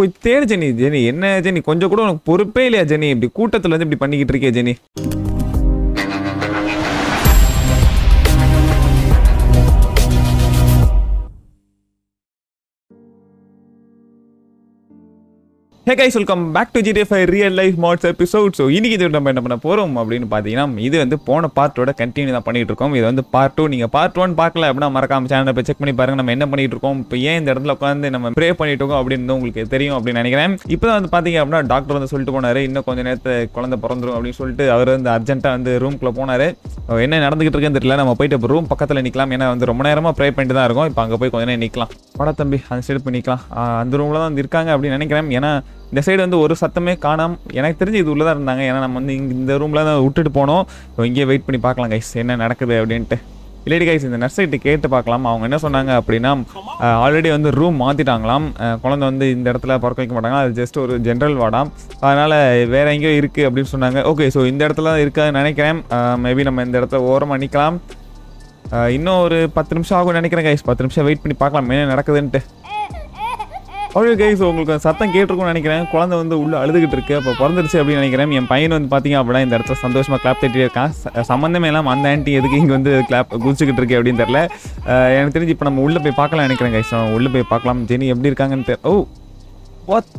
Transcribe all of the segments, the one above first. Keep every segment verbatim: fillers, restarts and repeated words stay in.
போய் தேடு Jenny. Jenny என்ன ஜெனி, கொஞ்சம் கூட உனக்கு பொறுப்பே இல்லையா ஜெனி? இப்படி கூட்டத்தில் வந்து இப்படி பண்ணிக்கிட்டு இருக்கே Jenny. Hey guys, welcome back to G T A five real life mods episode. So இன்னைக்கு இது நம்ம என்ன பண்ண போறோம் அப்படின்னு பார்த்தீங்கன்னா, இது வந்து போன பார்ட்டோட கண்டினியூ தான் பண்ணிட்டு இருக்கோம். இது வந்து பார்ட் டூ. நீங்க பார்ட் ஒன் பார்க்கல அப்படின்னா மறக்காம சேனலை போய் செக் பண்ணி பாருங்க. நம்ம என்ன பண்ணிட்டு இருக்கோம், இப்போ ஏன் இந்த இடத்துல உட்காந்து நம்ம ப்ரே பண்ணிட்டு இருக்கோம் அப்படின்னு உங்களுக்கு தெரியும் அப்படின்னு நினைக்கிறேன். இப்போதான் வந்து பாத்தீங்க அப்படின்னா டாக்டர் வந்து சொல்லிட்டு போனாரு, இன்னும் கொஞ்சம் நேரத்தை குழந்தை பிறந்துரும் அப்படின்னு சொல்லிட்டு அவர் வந்து அர்ஜென்ட்டா வந்து ரூம்குள்ள போனாரு. என்ன நடந்துகிட்டு இருக்குன்னு தெரியல. நம்ம போயிட்டு ரூம் பக்கத்தில் நிற்கலாம். ஏன்னா வந்து ரொம்ப நேரமா ப்ரே பண்ணிட்டு தான் இருக்கும். இப்போ அங்கே போய் கொஞ்ச நேரம் நிற்கலாம். படா தம்பி, அந்த சைடு போய் நிற்கலாம். அந்த ரூம்ல தான் இருக்காங்க அப்படின்னு நினைக்கிறேன். ஏன்னா இந்த சைடு வந்து ஒரு சத்தமே காணாம, எனக்கு தெரிஞ்சு இது உள்ளதான் இருந்தாங்க. ஏன்னா நம்ம வந்து இங்கே இந்த ரூமில் தான் விட்டுட்டு போனோம். இங்கே வெயிட் பண்ணி பார்க்கலாம் கைஸ் என்ன நடக்குது அப்படின்ட்டு. இல்லாடி கைஸ் இந்த நர்ஸைட்டு கேட்டு பார்க்கலாம். அவங்க என்ன சொன்னாங்க அப்படின்னா, ஆல்ரெடி வந்து ரூம் மாற்றிட்டாங்களாம். குழந்தை வந்து இந்த இடத்துல பிறக்க வைக்க மாட்டாங்க, அது ஜஸ்ட் ஒரு ஜென்ரல் வார்டாம். அதனால் வேற எங்கேயோ இருக்குது அப்படின்னு சொன்னாங்க. ஓகே, ஸோ இந்த இடத்துல தான் இருக்காதுன்னு நினைக்கிறேன். மேபி நம்ம இந்த இடத்துல ஓரமாக நிற்கலாம். இன்னும் ஒரு பத்து நிமிஷம் ஆகும் நினைக்கிறேன் கைஸ். பத்து நிமிஷம் வெயிட் பண்ணி பார்க்கலாம் என்ன நடக்குதுன்ட்டு. ஓகே கைஸ், உங்களுக்கு சத்தம் கேட்டிருக்கும்னு நினைக்கிறேன். குழந்தை வந்து உள்ள அழுதுகிட்டு இருக்கு. அப்போ பிறந்துருச்சு அப்படின்னு நினைக்கிறேன். என் பையன் வந்து பார்த்தீங்க அப்படின்னா இந்த இடத்துல சந்தோஷமா கிளாப் தட்டிட்டு இருக்கான். சம்மந்தமே இல்லாமல் அந்த ஆண்டி எதுக்கு இங்கே வந்து கிளாப் குதிச்சுக்கிட்டு இருக்கு அப்படின்னு தெரியல. எனக்கு தெரிஞ்சு இப்போ நம்ம உள்ளே போய் பார்க்கலாம் நினைக்கிறேன் கைஸ். உள்ளே போய் பார்க்கலாம் ஜெனி எப்படி இருக்காங்கன்னு தெரியல. ஓ வாட்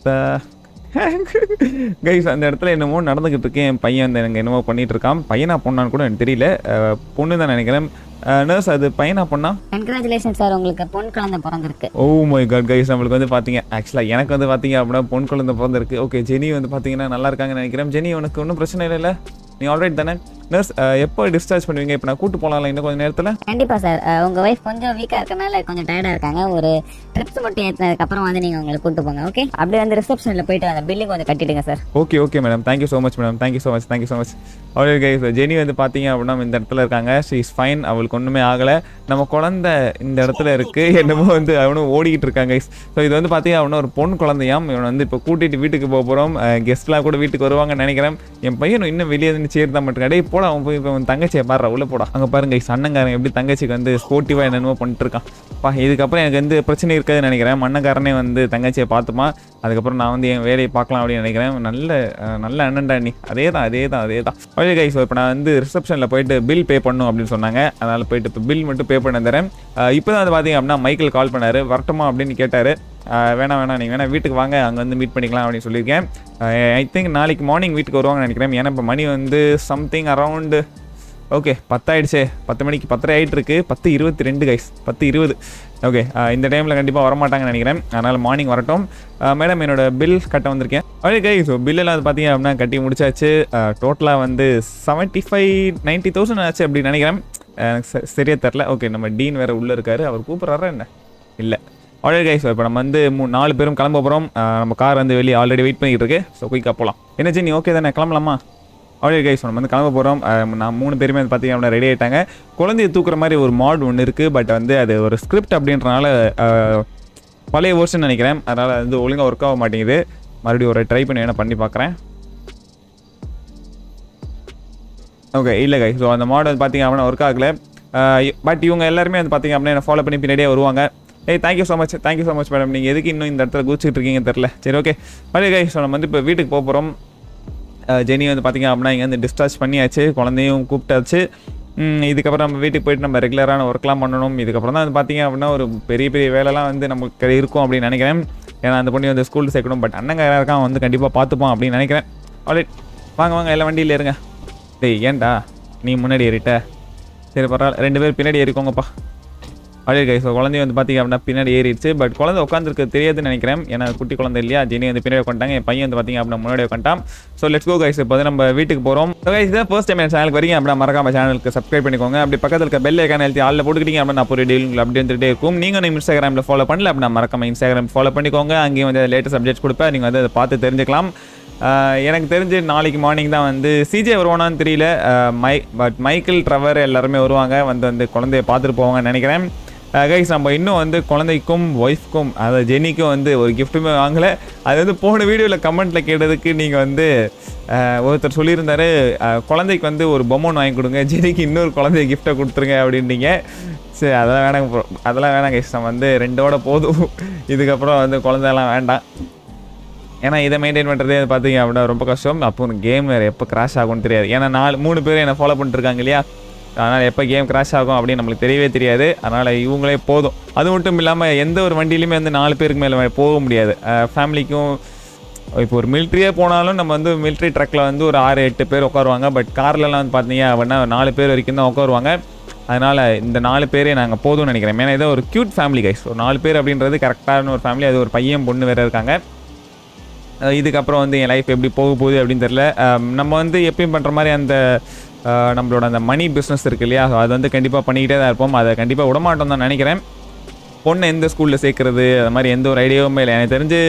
கைஸ், அந்த இடத்துல என்னமோ நடந்துகிட்டு இருக்கேன். என் பையன் வந்து எனக்கு என்னமோ பண்ணிட்டு இருக்கான். பையனா பொண்ணான்னு கூட எனக்கு தெரியல. பொண்ணு தான் நினைக்கிறேன். நர்ஸ், அது பையனா பொண்ணா? கங்க்ராச்சுலேஷன் சார், உங்களுக்கு பொன் குழந்தை பிறந்திருக்கு. ஓ மை காட் கைஸ், நம்மளுக்கு வந்து பாத்தீங்க ஆக்சுவலா எனக்கு வந்து பாத்தீங்க அப்படின்னா பொன் குழந்தை பிறந்திருக்கு. ஓகே, ஜெனி வந்து பாத்தீங்கன்னா நல்லா இருக்காங்கன்னு நினைக்கிறேன். ஜெனி உனக்கு ஒன்றும் பிரச்சனை இல்லை, நீ ஆல்ரைட் தானே? நர்ஸ், எப்போ டிஸ்சார்ஜ் பண்ணுவீங்க? இப்போ நான் கூட்டு போகலாம் இன்னும் கொஞ்சம் நேரத்தில்? கண்டிப்பாக சார். உங்கள் ஒய்ஃப் கொஞ்சம் வீக்காக இருக்கனால கொஞ்சம் டயர்டாக இருக்காங்க. ஒரு ட்ரிப்ஸ் மட்டும் ஏற்றினதுக்கப்புறம் வந்து நீங்கள் உங்களை கூட்டு போங்க. ஓகே, அப்படியே வந்து ரிசப்ஷனில் போயிட்டு அந்த பில்லிங் கொஞ்சம் கட்டிடுங்க sir. Okay okay madam, thank you so much madam, thank you so much thank you so much. Alright guys, Jenny வந்து பார்த்தீங்க அப்படின்னா இந்த இடத்துல இருக்காங்க. ஷி இஸ் ஃபைன், அவளுக்கு ஒன்றுமே ஆகலை. நம்ம குழந்தை இந்த இடத்துல இருக்குது. என்னமோ வந்து அவனும் ஓடிக்கிட்டு இருக்காங்க கைஸ். ஸோ இது வந்து பார்த்தீங்க அப்படின்னா ஒரு பொன் குழந்தையாம். இவனை வந்து இப்போ கூட்டிகிட்டு வீட்டுக்கு போக போகிறோம். கெஸ்ட்லாம் கூட வீட்டுக்கு வருவாங்கன்னு நினைக்கிறேன். என் பையனும் இன்னும் வெளியே இருந்து சேர் தான் மட்டும் கடை போட. அவன் போய் இப்போ தங்கச்சியை பாடுற உள்ள போடா. அங்கே பாருங்க கைஸ், அண்ணங்காரன் எப்படி தங்கச்சிக்கு வந்து ஸ்போர்ட்டிவாக என்னென்னமோ பண்ணிட்டு இருக்கான். பா, இதுக்கப்புறம் எனக்கு எந்த பிரச்சனை இருக்காதுன்னு நினைக்கிறேன். அண்ணங்காரனே வந்து தங்கச்சியை பார்த்துமா, அதுக்கப்புறம் நான் வந்து என் வேலையை பார்க்கலாம் அப்படின்னு நினைக்கிறேன். நல்ல நல்ல அண்ணன்டா நீ. அதே தான் அதே தான் அதே தான். ஓகே கைஸ், இப்போ நான் வந்து ரிசப்ஷனில் போயிட்டு பில் பே பண்ணும் அப்படின்னு சொன்னாங்க. அதனால் போயிட்டு இப்போ பில் மட்டும் பே பண்ண தரேன். இப்போ தான் வந்து பார்த்தீங்க அப்படின்னா மைக்கேல் கால் பண்ணார். வரட்டுமா அப்படின்னு கேட்டார். வேணாம் வேணாம், நீங்கள் வேணால் வீட்டுக்கு வாங்க, அங்கே வந்து மீட் பண்ணிக்கலாம் அப்படின்னு சொல்லியிருக்கேன். ஐ திங்க் நாளைக்கு மார்னிங் வீட்டுக்கு வருவாங்கன்னு நினைக்கிறேன். ஏன்னா இப்போ மணி வந்து சம்திங் அரவுண்டு ஓகே பத்தாயிடுச்சே, பத்து மணிக்கு பத்தரை ஆகிட்டு இருக்கு. பத்து இருபத்தி ரெண்டு கைஸ், பத்து இருபது. ஓகே, இந்த டைமில் கண்டிப்பாக வரமாட்டாங்கன்னு நினைக்கிறேன். அதனால் மார்னிங் வரட்டும். மேடம், என்னோட பில் கட்ட வந்திருக்கேன். ஓகே கைஸ், ஸோ பில்லெல்லாம் அது பார்த்தீங்க அப்படின்னா கட்டி முடிச்சாச்சு. டோட்டலாக வந்து செவன்ட்டி ஃபைவ் நைன்ட்டி தௌசண்ட் ஆச்சு அப்படின்னு நினைக்கிறேன். எனக்கு சரியாக தெரில. ஓகே, நம்ம டீன் வேறு உள்ளே இருக்காரு. அவர் கூப்பிட்றாரா என்ன? இல்லை. ஆல்ரெடி கைஸ், இப்போ நம்ம வந்து மூ நாலு பேரும் கிளம்ப போகிறோம். நம்ம கார் வந்து வெளியே ஆல்ரெடி வெயிட் பண்ணிக்கிட்டு இருக்கு. ஸோ குயிக்காக போகலாம். என்ன ஜெனி, ஓகே தானே? கிளம்பலாமா? ஆல்ரெடி கைஸ், நம்ம வந்து கிளம்ப போகிறோம். நான் மூணு பேருமே வந்து பார்த்தீங்க அப்படின்னா ரெடி ஆகிட்டாங்க. குழந்தைய தூக்குற மாதிரி ஒரு மாட் ஒன்று இருக்குது. பட் வந்து அது ஒரு ஸ்கிரிப்ட் அப்படின்றனால பழைய வேர்ஷன் நினைக்கிறேன். அதனால் வந்து ஒழுங்காக ஒர்க் ஆக மாட்டேங்குது. மறுபடியும் ஒரு ட்ரை பண்ணி வேணால் பண்ணி பார்க்குறேன். ஓகே, இல்லை கைஸ், ஸோ அந்த மாட் வந்து பார்த்தீங்க அப்படின்னா ஒர்க் ஆகலை. பட் இவங்க எல்லாருமே வந்து பார்த்தீங்க அப்படின்னா ஃபாலோ பண்ணி பின்னாடியே வருவாங்க. Hey, thank you so much thank you so much madam. நீங்கள் எதுக்கு இன்னும் இந்த இடத்துல குதிச்சுட்டு இருக்கீங்கன்னு தெரில. சரி, ஓகே ஓகே கைஸ், ஸோ நம்ம வந்து இப்போ வீட்டுக்கு போக போகிறோம். ஜெனி வந்து பார்த்திங்க அப்படின்னா இங்கே வந்து டிஸ்சார்ஜ் பண்ணியாச்சு. குழந்தையும் கூப்பிட்டாச்சு. இதுக்கப்புறம் நம்ம வீட்டுக்கு போய்ட்டு நம்ம ரெகுலரான ஒர்க்லாம் பண்ணணும். இதுக்கப்புறம் தான் வந்து பார்த்திங்க அப்படின்னா ஒரு பெரிய பெரிய வேலைலாம் வந்து நமக்கு இருக்கும் அப்படின்னு நினைக்கிறேன். ஏன்னா அந்த பொண்ணு வந்து ஸ்கூலில் சேர்க்கணும். பட் அண்ணங்க யாராக இருக்கான் வந்து கண்டிப்பாக பார்த்துப்போம் அப்படின்னு நினைக்கிறேன். ஆல்ரெடி வாங்க வாங்க எல்லாம் வண்டியில் ஏறுங்க. டேய், ஏன்டா நீ முன்னாடி ஏறிட்ட? சரி, பரவாயில்ல, ரெண்டு பேர் பின்னாடி ஏறிக்கோங்கப்பா. அதே கைஸ், குழந்தைய வந்து பார்த்தீங்க அப்படின்னா பின்னாடி ஏறிடுச்சு. பட் குழந்தை உட்காந்துருக்கு தெரியாதுன்னு நினைக்கிறேன். ஏன்னா குட்டி குழந்தை இல்லையா. ஜெனி வந்து பின்னாடி உட்காந்துட்டாங்க. என் பையன் வந்து பார்த்தீங்க அப்படின்னா முன்னாடி உட்காந்துட்டான். ஸோ லெட்ஸ் கோ கைஸ், இப்போ வந்து நம்ம வீட்டுக்கு போகிறோம். கைஸ், இதான் ஃபர்ஸ்ட் டைம் என் சேனலுக்கு வரீங்க அப்படின்னா மறக்காம சேனலுக்கு சப்ஸ்கிரைப் பண்ணிக்கோங்க. அப்படி பக்கத்தில் இருக்க பெல் ஐக்கான் எழுதி ஆளில் போட்டுக்கிட்டீங்க அப்படின்னா அப்போ டீல் அப்படி வந்துட்டே இருக்கும். நீங்கள் நம்ம இன்ஸ்டாகிராமில் ஃபாலோ பண்ணல அப்படின்னா மறக்காம இன்ஸ்டாகிராம் ஃபாலோ பண்ணிக்கோங்க. அங்கேயும் வந்து லேட்டஸ்ட் அப்டேட்ஸ் கொடுப்பேன். நீங்கள் வந்து அதை பார்த்து தெரிஞ்சுக்கலாம். எனக்கு தெரிஞ்சு நாளைக்கு மார்னிங் தான் வந்து சிஜே வருவானான்னு தெரியல. மை பட் மைக்கேல் ட்ரெவர் எல்லாருமே வருவாங்க. வந்து வந்து குழந்தைய பார்த்துட்டு போவாங்கன்னு நினைக்கிறேன். கைஸ், நம்ம இன்னும் வந்து குழந்தைக்கும் ஒய்ஃப்க்கும் அதாவது ஜெனிக்கும் வந்து ஒரு கிஃப்ட்டுமே வாங்கலை. அது வந்து போன வீடியோவில் கமெண்ட்டில் கேட்டதுக்கு நீங்கள் வந்து ஒருத்தர் சொல்லியிருந்தாரு, குழந்தைக்கு வந்து ஒரு பொம்மை வாங்கி கொடுங்க, ஜெனிக்கு இன்னொரு குழந்தைய கிஃப்ட்டை கொடுத்துருங்க அப்படின்னீங்க. சரி அதெல்லாம் வேணாங்க ப்ரோ, அதெல்லாம் வேணாங்க கைஸ். நம்ம வந்து ரெண்டோட போதும், இதுக்கப்புறம் வந்து குழந்தைலாம் வேண்டாம். ஏன்னா இதை மெயின்டைன் பண்ணுறதே பார்த்தீங்க அப்படின்னா ரொம்ப கஷ்டம். அப்போ கேம் வேறு எப்போ கிராஷ் ஆகும்னு தெரியாது. ஏன்னா நாலு மூணு பேர் என்னை ஃபாலோ பண்ணிட்டுருக்காங்க இல்லையா, அதனால் எப்போ கேம் கிராஷ் ஆகும் அப்படின்னு நம்மளுக்கு தெரியவே தெரியாது. அதனால் இவங்களே போதும். அது மட்டும் இல்லாமல் எந்த ஒரு வண்டியிலையுமே வந்து நாலு பேருக்கு மேலே போக முடியாது. ஃபேமிலிக்கும் இப்போ ஒரு மிலிட்ரியே போனாலும் நம்ம வந்து மிலிட்ரி ட்ரக்கில் வந்து ஒரு ஆறு எட்டு பேர் உட்காருவாங்க. பட் கார்லலாம் வந்து பார்த்தீங்க அப்படின்னா நாலு பேர் வரைக்கும் தான் உட்காருவாங்க. அதனால் இந்த நாலு பேரே நாங்கள் போதும்னு நினைக்கிறேன். ஏன்னா ஏதோ ஒரு க்யூட் ஃபேமிலி கைஸ், ஒரு நாலு பேர் அப்படின்றது கரெக்டான ஒரு ஃபேமிலி. அது ஒரு பையன் பொண்ணு வேறு இருக்காங்க. இதுக்கப்புறம் வந்து என் லைஃப் எப்படி போக போகுது அப்படின்னு தெரில. நம்ம வந்து எப்பயும் பண்ணுற மாதிரி அந்த நம்மளோட அந்த மணி பிஸ்னஸ் இருக்குது இல்லையா, அது வந்து கண்டிப்பாக பண்ணிக்கிட்டே தான் இருப்போம். அதை கண்டிப்பாக விடமாட்டோம் தான் நினைக்கிறேன். பொண்ணை எந்த ஸ்கூலில் சேர்க்குறது அது மாதிரி எந்த ஒரு ஐடியாவுமே இல்லை. எனக்கு தெரிஞ்சு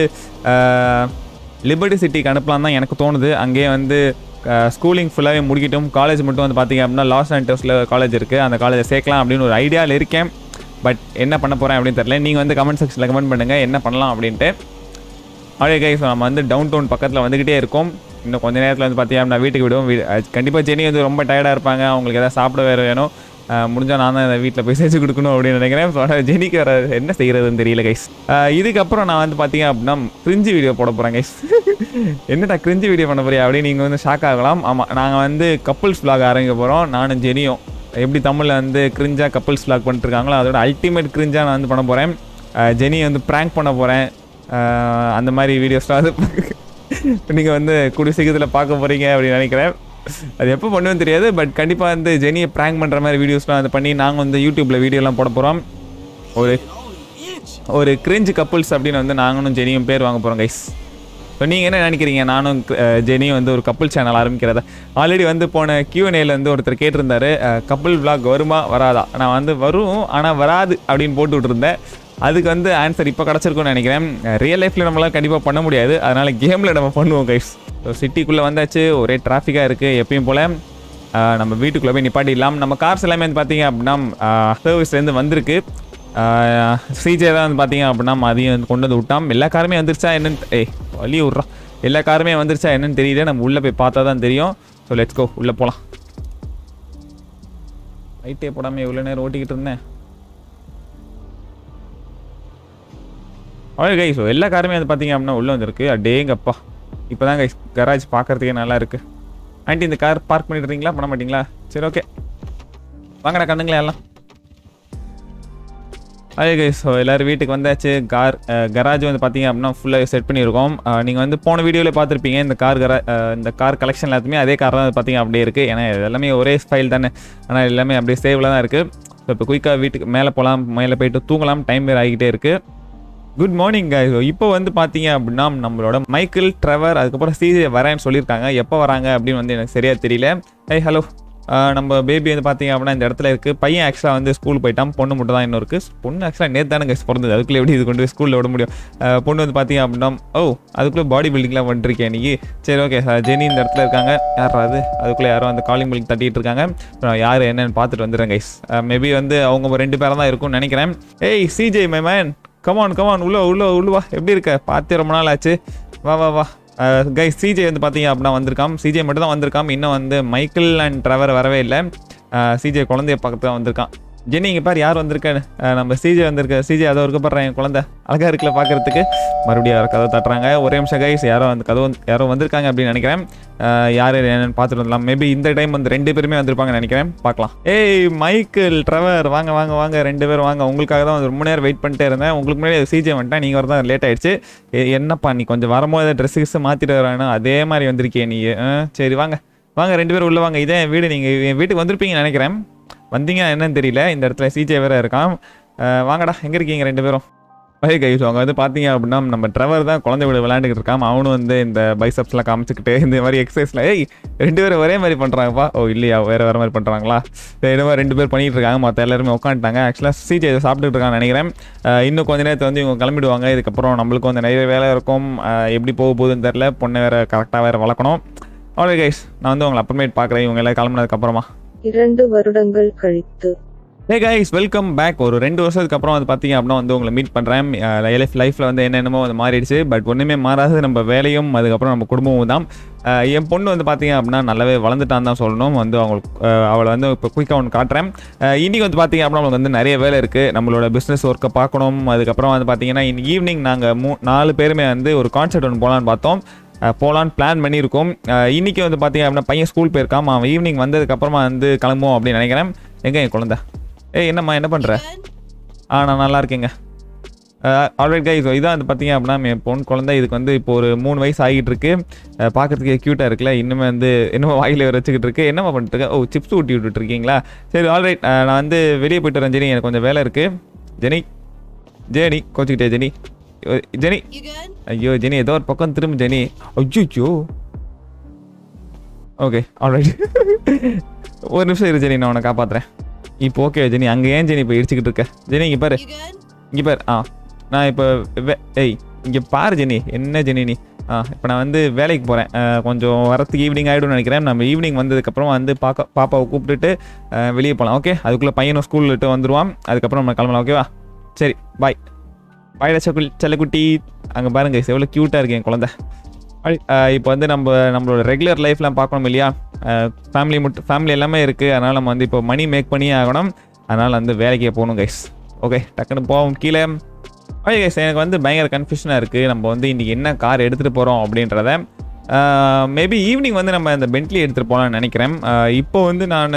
லிபர்ட்டி சிட்டிக்கு அனுப்பலாம் தான் எனக்கு தோணுது. அங்கேயே வந்து ஸ்கூலிங் ஃபுல்லாகவே முடிக்கட்டும். காலேஜ் மட்டும் வந்து பார்த்திங்க அப்படின்னா லாஸ் ஆண்டர்ஸில் காலேஜ் இருக்குது, அந்த காலேஜை சேர்க்கலாம் அப்படின்னு ஒரு ஐடியாவில் இருக்கேன். பட் என்ன பண்ண போகிறேன் அப்படின்னு தெரியல. நீங்கள் வந்து கமெண்ட் செக்ஷனில் கமெண்ட் பண்ணுங்கள் என்ன பண்ணலாம் அப்படின்ட்டு. அதே கைஸ் நம்ம வந்து டவுன் டவுன் பக்கத்தில் வந்துக்கிட்டே இருக்கோம். இன்னும் கொஞ்சம் நேரத்தில் வந்து பார்த்தீங்கன்னா நான் வீட்டுக்கு விடுவோம். வீடு கண்டிப்பாக ஜெனி வந்து ரொம்ப டயர்டாக இருப்பாங்க, அவங்களுக்கு எதாவது சாப்பிட வேறு வேணும். முடிஞ்சால் நான் தான் வீட்டில் போய் செஞ்சு கொடுக்கணும் அப்படின்னு நினைக்கிறேன். ஸோ ஆனால் ஜெனிக்கு வேறு என்ன செய்கிறதுன்னு தெரியல கைஸ். இதுக்கப்புறம் நான் வந்து பார்த்தீங்க அப்படின்னா கிரிஞ்சு வீடியோ போட போகிறேன் கைஸ். என்னடா கிரிஞ்சு வீடியோ பண்ண போறியா அப்படின்னு நீங்கள் வந்து ஷாக் ஆகலாம். ஆமாம், நாங்கள் வந்து கப்புள்ஸ் vlog ஆரம்பிக்க போகிறோம். நானும் ஜெனியும் எப்படி தமிழில் வந்து கிரிஞ்சாக கப்புள்ஸ் vlog பண்ணிட்டுருக்காங்களோ அதோட அல்டிமேட் கிரிஞ்சாக நான் வந்து பண்ண போகிறேன். ஜெனி வந்து ப்ராங்க் பண்ண போகிறேன். அந்த மாதிரி வீடியோஸ்லாம் வந்து நீங்கள் வந்து கூடிய சீக்கிரத்தில் பார்க்க போகிறீங்க அப்படின்னு நினைக்கிறேன். அது எப்போ பண்ணுவேன்னு தெரியாது. பட் கண்டிப்பாக வந்து ஜெனியை ப்ராங்க் பண்ணுற மாதிரி வீடியோஸ்லாம் வந்து பண்ணி நாங்கள் வந்து யூடியூப்பில் வீடியோலாம் போட போகிறோம். ஒரு ஒரு கிரிஞ்சு கப்புள்ஸ் அப்படின்னு வந்து நாங்களும் ஜெனியும் பேர் வாங்க போகிறோம் கைஸ். ஸோ நீங்கள் என்ன நினைக்கிறீங்க, நானும் ஜெனியும் வந்து ஒரு கப்புள் சேனல் ஆரம்பிக்கிறதா? ஆல்ரெடி வந்து போன கியூஎன்ஏல வந்து ஒருத்தர் கேட்டிருந்தாரு கப்புள் vlog வருமா வராதா. நான் வந்து வரும் ஆனால் வராது அப்படின்னு போட்டு விட்டுருந்தேன். அதுக்கு வந்து ஆன்சர் இப்போ கிடச்சிருக்கும்னு நினைக்கிறேன். ரியல் லைஃப்பில் நம்மளால் கண்டிப்பாக பண்ண முடியாது, அதனால் கேமில் நம்ம பண்ணுவோம் கைஸ். ஸோ சிட்டிக்குள்ளே வந்தாச்சு, ஒரே டிராஃபிக்காக இருக்குது எப்பயும் போல். நம்ம வீட்டுக்குள்ளே போய் நிப்பாட்டிடலாம். நம்ம கார்ஸ் எல்லாமே வந்து பார்த்தீங்க அப்படின்னா சர்வீஸ்லேருந்து வந்திருக்கு. சிஜே தான் வந்து பார்த்தீங்க அப்படின்னா அதையும் வந்து கொண்டு வந்து விட்டான். எல்லா காருமே வந்துருச்சா என்னன்னு ஏய் வழி விட்றான். எல்லா காருமே வந்துருச்சா என்னன்னு தெரியல, நம்ம உள்ளே போய் பார்த்தா தான் தெரியும். ஸோ லெட்ஸ் கோ, உள்ளே போகலாம். லைட்டே போடாமல் எவ்வளோ நேரம் ஓட்டிக்கிட்டு இருந்தேன். அவ்வளோ கைஸ், எல்லா காருமே வந்து பார்த்தீங்க அப்படின்னா உள்ளே வந்துருக்கு. அடேங்கப்பா, இப்போ தான் கைஸ் கராஜ் பார்க்குறதுக்கே நல்லா இருக்குது. ஆண்டி இந்த கார் பார்க் பண்ணிடுறீங்களா, பண்ண மாட்டிங்களா? சரி ஓகே, வாங்கடா கண்ணுங்களே எல்லாம். அதே கைஸ், ஸோ எல்லோரும் வீட்டுக்கு வந்தாச்சு. கார் கராஜ் வந்து பார்த்தீங்க அப்படின்னா ஃபுல்லாக செட் பண்ணியிருக்கோம். நீங்கள் வந்து போன வீடியோவில் பார்த்துருப்பீங்க இந்த கார் கரா இந்த கார் கலெக்ஷன் எல்லாத்துமே அதே கார் தான் பார்த்தீங்க அப்படியே இருக்குது. ஏன்னா எல்லாமே ஒரே ஃபைல் தானே, ஆனால் எல்லாமே அப்படியே சேவில் தான் இருக்குது. ஸோ இப்போ குயிக்காக வீட்டுக்கு மேலே போகலாம், மேலே போய்ட்டு தூங்கலாம். டைம் வேறு ஆகிக்கிட்டே இருக்குது. Good morning guys. இப்போ வந்து பார்த்தீங்க அப்படின்னா நம்மளோட மைக்கேல் ட்ரெவர் அதுக்கப்புறம் சிஜே வரேன்னு சொல்லியிருக்காங்க. எப்போ வராங்க அப்படின்னு வந்து எனக்கு சரியாக தெரியல. ஹை ஹலோ, நம்ம பேபி வந்து பார்த்தீங்க அப்படின்னா இந்த இடத்துல இருக்குது. பையன் ஆக்சுவலாக வந்து ஸ்கூல் போயிட்டான், பொண்ணு மட்டும் தான் இன்னும் இருக்குது. பொண்ணு ஆக்சுவலாக நேற்று தானே கைஸ் பிறந்தது, அதுக்குள்ளே எப்படி இது கொண்டு போய் ஸ்கூலில் விட முடியும்? பொண்ணு வந்து பார்த்தீங்க அப்படின்னா ஓ அதுக்குள்ளே பாடி பில்டிங்லாம் பண்ணிருக்கேன் நீ. சரி ஓகே, ஜெனி இந்த இடத்துல இருக்காங்க. யாரா அது? அதுக்குள்ளே யாரும் வந்து காலிங் பில்டிங் தட்டிகிட்டு இருக்காங்க. யார் என்னன்னு பார்த்துட்டு வந்துடுறேன் கைஸ். மேபி வந்து அவங்க ரெண்டு பேரும் தான் இருக்கும்னு நினைக்கிறேன். Hey CJ my man, come on come on, உள்ள உள்ள உள்ளவா, எப்படி இருக்க? பார்த்து ரொம்ப நாள் ஆச்சு, வா வா வா. கைஸ் சிஜே வந்து பார்த்தீங்க அப்படின்னா வந்திருக்கான். சிஜே மட்டும் தான் வந்திருக்கான், இன்னும் வந்து மைக்கேல் அண்ட் ட்ரெவர் வரவே இல்லை. சிஜே குழந்தைய பக்கத்தில் வந்திருக்கான். ஜெனி இங்கே பாரு யார் வந்திருக்கேன்னு. நம்ம சிஜே வந்திருக்க. சிஜே அதை இருக்க பாடுறேன், என் குழந்தை அழகாக இருக்குல்ல பார்க்குறதுக்கு. மறுபடியும் யாரோ கதவை தட்டுறாங்க. ஒரே நிமிஷம் கைஸ், யாரோ வந்து கதவு யாரோ வந்திருக்காங்க அப்படின்னு நினைக்கிறேன். யார் என்னென்னு பார்த்துட்டு வந்துடலாம். மேபி இந்த டைம் வந்து ரெண்டு பேருமே வந்திருப்பாங்கன்னு நினைக்கிறேன், பார்க்கலாம். ஏய் மைக்கேல் ட்ரெவர் வாங்க வாங்க வாங்க, ரெண்டு பேரும் வாங்க. உங்களுக்காக தான் வந்து ரொம்ப நேரம் வெயிட் பண்ணிட்டே இருந்தேன். உங்களுக்கு முன்னாடி சிஜே வந்துட்டேன், நீங்கள் வரதான் லேட் ஆயிடுச்சு. என்னப்பா நீ கொஞ்சம் வரும்போது ட்ரெஸ் கிஸ் மாற்றிட்டு வரானோ அதே மாதிரி வந்திருக்கே நீ. சரி வாங்க வாங்க, ரெண்டு பேரும் உள்ளே வாங்க. இதே என் வீடு, நீங்கள் என் வீட்டுக்கு வந்திருப்பீங்கன்னு நினைக்கிறேன். வந்தீங்க என்னன்னு தெரியல. இந்த இடத்துல சிஜே வேற இருக்கான். வாங்கடா, எங்கே இருக்கீங்க ரெண்டு பேரும்? பை கைஸ், அவங்க வந்து பார்த்தீங்க அப்படின்னா நம்ம ட்ரெவர் தான் குழந்தை வீடு விளையாண்டுக்கிட்டு இருக்கான். அவனும் வந்து இந்த பைசப்ஸ்லாம் காமிச்சிக்கிட்டு இந்த மாதிரி எக்ஸசைஸ்லாம் ஏய் ரெண்டு பேரும் ஒரே மாதிரி பண்ணுறாங்கப்பா. ஓ இல்லையா, வேறு வேறு மாதிரி பண்ணுறாங்களா? இந்த மாதிரி ரெண்டு பேர் பண்ணிகிட்டு இருக்காங்க. மற்ற எல்லாருமே உட்காந்துட்டாங்க. ஆக்சுவலாக சிஜே சாப்பிட்டுட்டு இருக்கான்னு நினைக்கிறேன். இன்னும் கொஞ்ச நேரத்தில் வந்து இவங்க கிளம்பிடுவாங்க. இதுக்கப்புறம் நம்மளுக்கு வந்து நிறைய வேலை இருக்கும். எப்படி போக போகுதுன்னு தெரில. பொண்ணை வேறு கரெக்டாக வேறு வளர்க்கணும். அவ்வளோ கைஸ், நான் வந்து உங்களை அப்புறமேட் பார்க்குறேன் இவங்க எல்லாம் கிளம்புனதுக்கப்புறமா. இரண்டு வருடங்கள் கழித்து ஹே கைஸ் வெல்கம் பேக். ஒரு ரெண்டு வருஷத்துக்கு அப்புறம் வந்து பார்த்தீங்க அப்படின்னா வந்து உங்களை மீட் பண்ணுறேன். லைஃப் லைஃப்பில் வந்து என்னென்னமோ வந்து மாறிடுச்சு. பட் ஒன்றுமே மாறாது, நம்ம வேலையும் அதுக்கப்புறம் நம்ம குடும்பமும் தான். என் பொண்ணு வந்து பார்த்தீங்க அப்படின்னா நல்லாவே வளர்ந்துட்டான்னு தான் சொல்லணும். வந்து அவங்களுக்கு அவளை வந்து இப்போ குயிக்காக ஒன்று காட்டுறேன். இன்றைக்கி வந்து பார்த்தீங்க அப்படின்னா அவங்களுக்கு வந்து நிறைய வேலை இருக்குது. நம்மளோட பிஸ்னஸ் ஒர்க்கை பார்க்கணும். அதுக்கப்புறம் வந்து பார்த்தீங்கன்னா இன்னைக்கு ஈவினிங் நாங்கள் மூ நாலு பேருமே வந்து ஒரு கான்சர்ட் ஒன்று போகலான்னு பார்த்தோம். போகலான்னு பிளான் பண்ணியிருக்கோம். இன்றைக்கி வந்து பார்த்தீங்க அப்படின்னா பையன் ஸ்கூல் போயிருக்கான். அவன் ஈவினிங் வந்ததுக்கப்புறமா வந்து கிளம்புவோம் அப்படின்னு நினைக்கிறேன். எங்கே என் குழந்தை? ஏய் என்னம்மா என்ன பண்ணுற? ஆ நான் நல்லா இருக்கேங்க. ஆல்ரைட் கைஸ், இதான் வந்து பார்த்தீங்க அப்படின்னா என் பொண்ணு குழந்தை. இதுக்கு வந்து இப்போ ஒரு மூணு வயசு ஆகிட்டு இருக்கு. பார்க்கறதுக்கு க்யூட்டாக இருக்குல்ல. இன்னுமே வந்து என்னமோ வாயில் வச்சுக்கிட்டு இருக்கு. என்னம்மா பண்ணிட்டு இருக்க? ஓ சிப்ஸ் ஊட்டி விட்டுட்டு இருக்கீங்களா? சரி ஆல்ரைட், நான் வந்து வெளியே போயிட்டு வரேன் ஜெனி. எனக்கு கொஞ்சம் வேலை இருக்குது. ஜெனி ஜெனி கோச்சிக்கிட்டே ஜெனி ஜெனி ஐயோ ஜெனி ஏதோ ஒரு பக்கம் திரும்ப ஜெனி. ஐயோ ஓகே ஆல்ரைட், ஒரு நிமிஷம் இரு ஜெனி, நான் உன்னை காப்பாற்றுறேன். இப்போ ஓகே ஜெனி, அங்கே ஏன் ஜெனி இப்போ இடிச்சுக்கிட்டு இருக்க? ஜெனி இங்கே பாரு, இங்கே பாரு. ஆ நான் இப்போ ஏய் இங்கே பாரு ஜெனி. என்ன ஜெனி நீ? ஆ இப்போ நான் வந்து வேலைக்கு போகிறேன். கொஞ்சம் வரத்துக்கு ஈவினிங் ஆகிடும்னு நினைக்கிறேன். நம்ம ஈவினிங் வந்ததுக்கப்புறம் வந்து பார்க்க பாப்பாவை கூப்பிட்டுட்டு வெளியே போகலாம். ஓகே, அதுக்குள்ளே பையனும் ஸ்கூலில் விட்டு வந்துடுவான். அதுக்கப்புறம் நம்ம கிளம்பலாம். ஓகேவா? சரி பாய் பாய் செல்லு செல்லக்குட்டி. அங்கே பாருங்க எவ்வளோ க்யூட்டாக இருக்கு என் குழந்தை. இப்போ வந்து நம்ம நம்மளோட ரெகுலர் லைஃப்லாம் பார்க்கணும் இல்லையா? ஃபேமிலி மட்டும் ஃபேமிலி எல்லாமே இருக்குது. அதனால் நம்ம வந்து இப்போ மணி மேக் பண்ணியே ஆகணும். அதனால் வந்து வேலைக்கே போகணும் கைஸ். ஓகே டக்குன்னு போவோம் கீழே. ஓகே கைஸ், எனக்கு வந்து பயங்கர கன்ஃபியூஷனாக இருக்குது. நம்ம வந்து இன்றைக்கி என்ன கார் எடுத்துகிட்டு போகிறோம் அப்படின்றத. மேபி ஈவினிங் வந்து நம்ம இந்த பென்ட்லி எடுத்துகிட்டு போகலான்னு நினைக்கிறேன். இப்போ வந்து நான்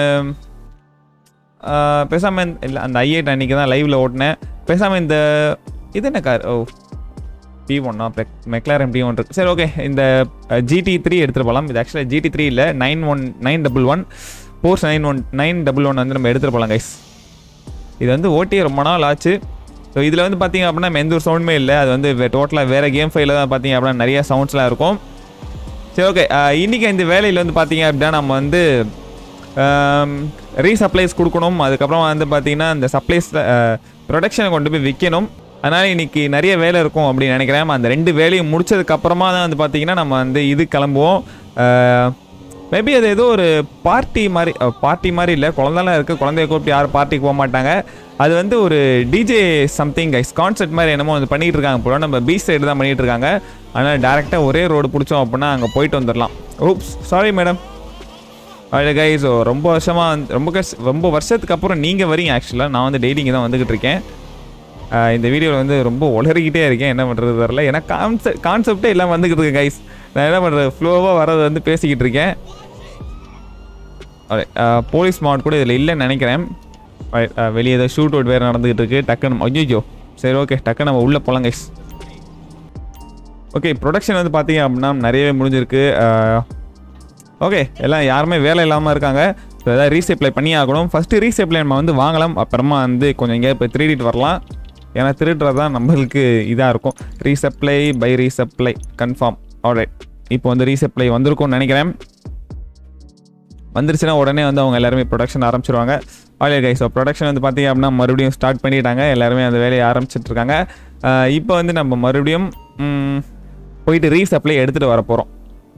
பேசாமல் இல்லை அந்த ஐ எயிட் அன்றைக்கி தான் லைவில் ஓட்டினேன். பேசாமல் இந்த இது என்ன கார்? ஓ பி ஒன்னா மெக்லாரன் பி ஒன் இருக்குது. சரி ஓகே, இந்த ஜிடி த்ரீ எடுத்துகிட்டு போகலாம். இது ஆக்சுவலாக ஜிடி த்ரீ இல்லை, nine one nine double one force nine one nine double one வந்து நம்ம எடுத்துகிட்டு போகலாம் கைஸ். இது வந்து ஓட்டியே ரொம்ப நாள் ஆச்சு. ஸோ இதில் வந்து பார்த்திங்க அப்படின்னா எந்த ஒரு சவுண்டுமே இல்லை. அது வந்து டோட்டலாக வேறு கேம் ஃபைலில் தான் பார்த்திங்க அப்படின்னா நிறைய சவுண்ட்ஸ்லாம் இருக்கும். சரி ஓகே, இன்றைக்கி இந்த வேலையில் வந்து பார்த்திங்க அப்படின்னா நம்ம வந்து ரீசப்ளைஸ் கொடுக்கணும். அதுக்கப்புறம் வந்து பார்த்திங்கன்னா இந்த சப்ளைஸ் ப்ரொடக்ஷனை கொண்டு போய் விற்கணும். அதனால் இன்றைக்கி நிறைய வேலை இருக்கும் அப்படின்னு நினைக்கிறேன். அந்த ரெண்டு வேலையும் முடிச்சதுக்கப்புறமா தான் வந்து பார்த்திங்கன்னா நம்ம வந்து இது கிளம்புவோம். மேபி அது ஏதோ ஒரு பார்ட்டி மாதிரி பார்ட்டி மாதிரி இல்லை, குழந்தைலாம் இருக்குது. குழந்தைய கூப்பிட்டு யாரும் பார்ட்டிக்கு போக மாட்டாங்க. அது வந்து ஒரு டிஜே சம்திங் கைஸ் கான்செர்ட் மாதிரி என்னமோ வந்து பண்ணிகிட்டு இருக்காங்க போல. நம்ம பீச் சைடு தான் பண்ணிகிட்டு இருக்காங்க. அதனால் டேரெக்டாக ஒரே ரோடு பிடிச்சோம் அப்படின்னா அங்கே போயிட்டு வந்துடலாம். Oops sorry madam. அது கைஸ் ரொம்ப வருஷமாக ரொம்ப கஷ் ரொம்ப வருஷத்துக்கு அப்புறம் நீங்கள் வரீங்க. ஆக்சுவலாக நான் வந்து டெய்லி இங்கே தான் வந்துக்கிட்டு இருக்கேன். இந்த வீடியோவில் வந்து ரொம்ப உளறிக்கிட்டே இருக்கேன். என்ன பண்ணுறது தெரில. ஏன்னா கான்செப்ட் கான்செப்டே எல்லாம் வந்துக்கிட்டு இருக்கு கைஸ். நான் என்ன பண்ணுறது, ஃப்ளோவாக வரது வந்து பேசிக்கிட்டு இருக்கேன். போலீஸ் மாட் கூட இதில் இல்லைன்னு நினைக்கிறேன். வெளியே ஏதோ ஷூட் அவுட் வேறு நடந்துக்கிட்டு இருக்குது. டக்குன்னு ஐயோ சரி ஓகே டக்குன்னு நம்ம உள்ளே போகலாம் கைஸ். ஓகே, ப்ரொடக்ஷன் வந்து பார்த்தீங்க அப்படின்னா நிறையவே முடிஞ்சிருக்கு. ஓகே, எல்லாம் யாருமே வேலை இல்லாமல் இருக்காங்க. ஸோ எதாவது ரீசப்ளை பண்ணி ஆகணும். ஃபஸ்ட்டு ரீசப்ளை நம்ம வந்து வாங்கலாம். அப்புறமா வந்து கொஞ்சம் எங்கேயா போய் திருடிட்டு வரலாம். ஏன்னா திருடுறது தான் நம்மளுக்கு இதாக இருக்கும். Resupply by resupply confirm. Alright, இப்போ வந்து ரீசப்ளை வந்திருக்கும்னு நினைக்கிறேன். வந்துருச்சுன்னா உடனே வந்து அவங்க எல்லாருமே ப்ரொடக்ஷன் ஆரம்பிச்சிருவாங்க. ஆல்ரைட் கைஸ், ஸோ ப்ரொடக்ஷன் வந்து பார்த்திங்க அப்படின்னா மறுபடியும் ஸ்டார்ட் பண்ணிட்டாங்க. எல்லாருமே அந்த வேலையை ஆரம்பிச்சிட்ருக்காங்க. இப்போ வந்து நம்ம மறுபடியும் போயிட்டு ரீசப்ளை எடுத்துகிட்டு வர போகிறோம்.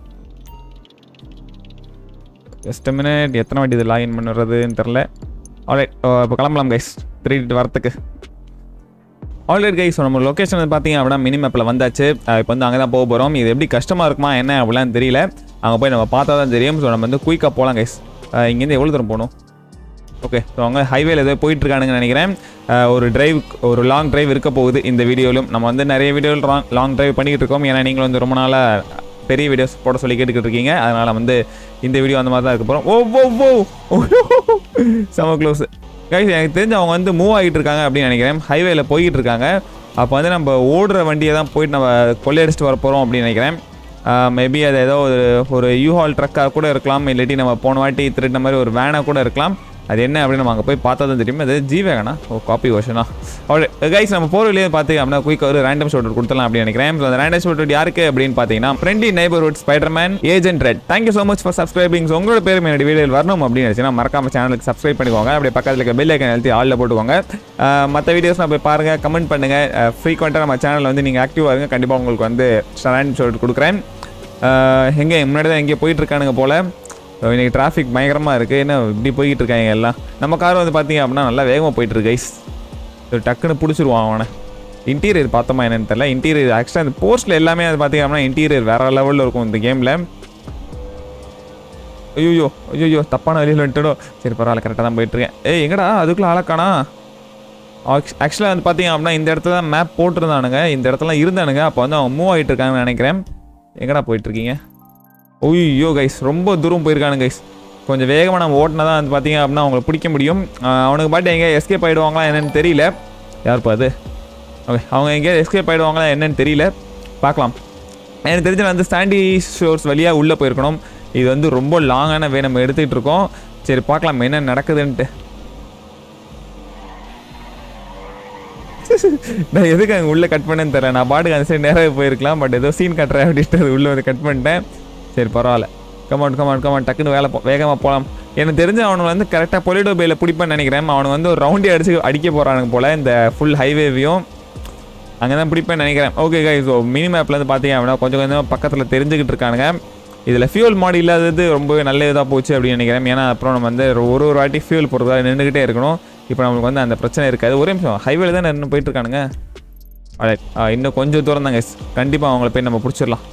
ஜஸ்ட் மினிட், எத்தனை வாட்டி இது லாகின் பண்ணுறதுன்னு தெரில. ஆல்ரைட், இப்போ கிளம்பலாம் கைஸ் திருடிட்டு வரத்துக்கு. ஆல்ரைட் கைஸ், நம்ம லொக்கேஷன் வந்து பார்த்தீங்க அப்படின்னா மினி மேப்பில் வந்தாச்சு. இப்போ வந்து அங்கே தான் போக போகிறோம். இது எப்படி கஷ்டமாக இருக்குமா என்ன அப்படிலாம் தெரியல. அங்கே போய் நம்ம பார்த்தா தான் தெரியும். ஸோ நம்ம வந்து குயிக்காக போகலாம் கைஸ். இங்கேருந்து எவ்வளோ தூரம் போகணும்? ஓகே, ஸோ அவங்க ஹைவேல ஏதோ போயிட்டுருக்கானுங்கன்னு நினைக்கிறேன். ஒரு டிரைவ் ஒரு லாங் டிரைவ் இருக்க போகுது இந்த வீடியோவிலும். நம்ம வந்து நிறைய வீடியோவில் லாங் லாங் டிரைவ் பண்ணிகிட்டு இருக்கோம். ஏன்னா நீங்களும் வந்து ரொம்ப நாளாக பெரிய வீடியோஸ் போட சொல்லி கேட்டுக்கிட்டு இருக்கீங்க. அதனால் வந்து இந்த வீடியோ அந்த மாதிரி தான் இருக்க போகிறோம். ஓ ஓ ஓ செம க்ளோஸ் கைஸ். எனக்கு தெரிஞ்சு அவங்க வந்து மூவ் ஆகிட்டு இருக்காங்க அப்படின்னு நினைக்கிறேன். ஹைவேல போய்கிட்டு இருக்காங்க. அப்போ வந்து நம்ம ஓடுற வண்டியை தான் போயிட்டு நம்ம கொள்ளையடிச்சிட்டு வர போகிறோம் அப்படின்னு நினைக்கிறேன். மேபி அது ஏதோ ஒரு ஒரு யூஹால் ட்ரக்காக கூட இருக்கலாம். இல்லாட்டி நம்ம போன வாட்டி திருடின மாதிரி ஒரு வேனாக கூட இருக்கலாம். அது என்ன அப்படின்னு நம்ம அங்கே போய் பார்த்தா தான் தெரியும். அது ஜி வேகனா ஓ காப்பி வருஷனா. அவ்வளோ கைஸ், நம்ம போகிற வழியே பார்த்து அப்படின்னா குயிக்காக ஒரு ரேண்டம் ஷாட் கொடுத்தலாம் அப்படின்னு நினைக்கிறேன். ஸோ அந்த ரேண்டம் ஷாட் யாருக்கு அப்படின்னு பார்த்தீங்கன்னா friendly neighbourhood Spiderman agent red. Thank you so much for subscribing. So உங்களோட பேர் என்னோட வீடியோவில் வரணும் அப்படின்னு நினச்சினா மறக்காம சேனலுக்கு சப்ஸ்கிரைப் பண்ணிக்கோங்க. அப்படியே பக்கத்தில் இருக்க பெல் ஐக்கன் அழுத்தி ஆளில் போட்டுக்கோங்க. மற்ற வீடியோஸ் நான் போய் பாருங்கள், கமெண்ட் பண்ணுங்கள். ஃப்ரீக்வெண்ட்டாக நம்ம சேனலில் வந்து நீங்கள் ஆக்டிவாக இருங்க. கண்டிப்பாக உங்களுக்கு வந்து ரேண்டம் ஷாட் கொடுக்குறேன். எங்கே முன்னாடி தான் எங்கேயோ போயிட்டுருக்கானுங்க போல். ஸோ இன்றைக்கி டிராஃபிக் பயங்கரமாக இருக்குது. என்ன இப்படி போய்கிட்டு இருக்காங்க எல்லாம். நம்ம கார் வந்து பார்த்தீங்க அப்படின்னா நல்லா வேகமாக போயிட்டுருக்கு கைஸ். ஸோ டக்குன்னு பிடிச்சிருவான் அவனை. இன்டீரியர் பார்த்தோமா என்னென்னு தெரியல. இன்டீரியர் ஆக்சுவலாக அந்த போஸ்ட்டில் எல்லாமே அது பார்த்தீங்க அப்படின்னா இன்டீரியர் வேறு லெவலில் இருக்கும் இந்த கேமில். ஐயோ ஐயோ தப்பான வழியில் வந்துட்டோம். சரி பரவாயில்ல, கரெக்டாக தான் போயிட்டுருக்கேன். ஏய் எங்கடா அதுக்குள்ளே ஆளக்கானா? ஆக்சுவலாக வந்து பார்த்தீங்க அப்படின்னா இந்த இடத்துல தான் மேப் போட்டிருந்தானுங்க, இந்த இடத்துலாம் இருந்தானுங்க. அப்போ வந்து அவங்க மூவ் ஆகிட்டு இருக்காங்கன்னு நினைக்கிறேன். எங்கடா போயிட்டுருக்கீங்க? ஐயோ கைஸ் ரொம்ப தூரம் போயிருக்கானு கைஸ். கொஞ்சம் வேகமாக நம்ம ஓட்டினா தான் வந்து பார்த்தீங்க அப்படின்னா அவங்களை பிடிக்க முடியும். அவனுக்கு பாட்டு எங்கே எஸ்கேப் ஆகிடுவாங்களா என்னென்னு தெரியல. யாருப்பா அது? ஓகே, அவங்க எங்கேயாவது எஸ்கேப் ஆகிடுவாங்களா என்னென்னு தெரியல, பார்க்கலாம். எனக்கு தெரிஞ்ச வந்து சாண்டி ஷோர்ஸ் வழியாக உள்ளே போயிருக்கணும். இது வந்து ரொம்ப லாங்கான வே நம்ம எடுத்துகிட்டு இருக்கோம். சரி பார்க்கலாம் என்ன நடக்குதுன்ட்டு. நான் எதுக்கு அங்கே உள்ளே கட் பண்ணேன்னு தெரியல. நான் பாட்டுக்கு அந்த சைடு நேராக போயிருக்கலாம். பட் ஏதோ சீன் கட்டுறேன் அப்படின்ட்டு அது உள்ளே வந்து கட் பண்ணிட்டேன். சரி பரவாயில்ல, கமான் கமான் கமான் டக்குன்னு வேலை போ வேகமாக போகலாம். எனக்கு தெரிஞ்ச அவனுக்கு வந்து கரெக்டாக பொலிடோ பேயில் பிடிப்பேன்னு நினைக்கிறேன். அவனுக்கு வந்து ஒரு ரவுண்டே அடிச்சு அடிக்க போகிறானுங்க போல் இந்த ஃபுல் ஹைவேவையும். அங்கே தான் பிடிப்பேன்னு நினைக்கிறேன். ஓகே கைஸ், ஸோ மினி மேப்பில் வந்து பார்த்தீங்க அப்படின்னா கொஞ்சம் கொஞ்சமாக பக்கத்தில் தெரிஞ்சுக்கிட்டு இருக்கானுங்க. இதில் ஃபியூல் மாடு இல்லாதது ரொம்பவே நல்ல இதாக போச்சு அப்படின்னு நினைக்கிறேன். ஏன்னா அப்புறம் நம்ம வந்து ஒரு ஒரு வாட்டி ஃபியூல் போடுறதா நின்றுக்கிட்டே இருக்கணும். இப்போ நம்மளுக்கு வந்து அந்த பிரச்சனை இருக்காது. ஒரே நிமிஷம், ஹைவேல தான் நின்று போயிட்டுருக்கானுங்க. ரைட், இன்னும் கொஞ்சம் தூரம் தாங்க, கண்டிப்பாக அவங்கள போய் நம்ம பிடிச்சிடலாம்.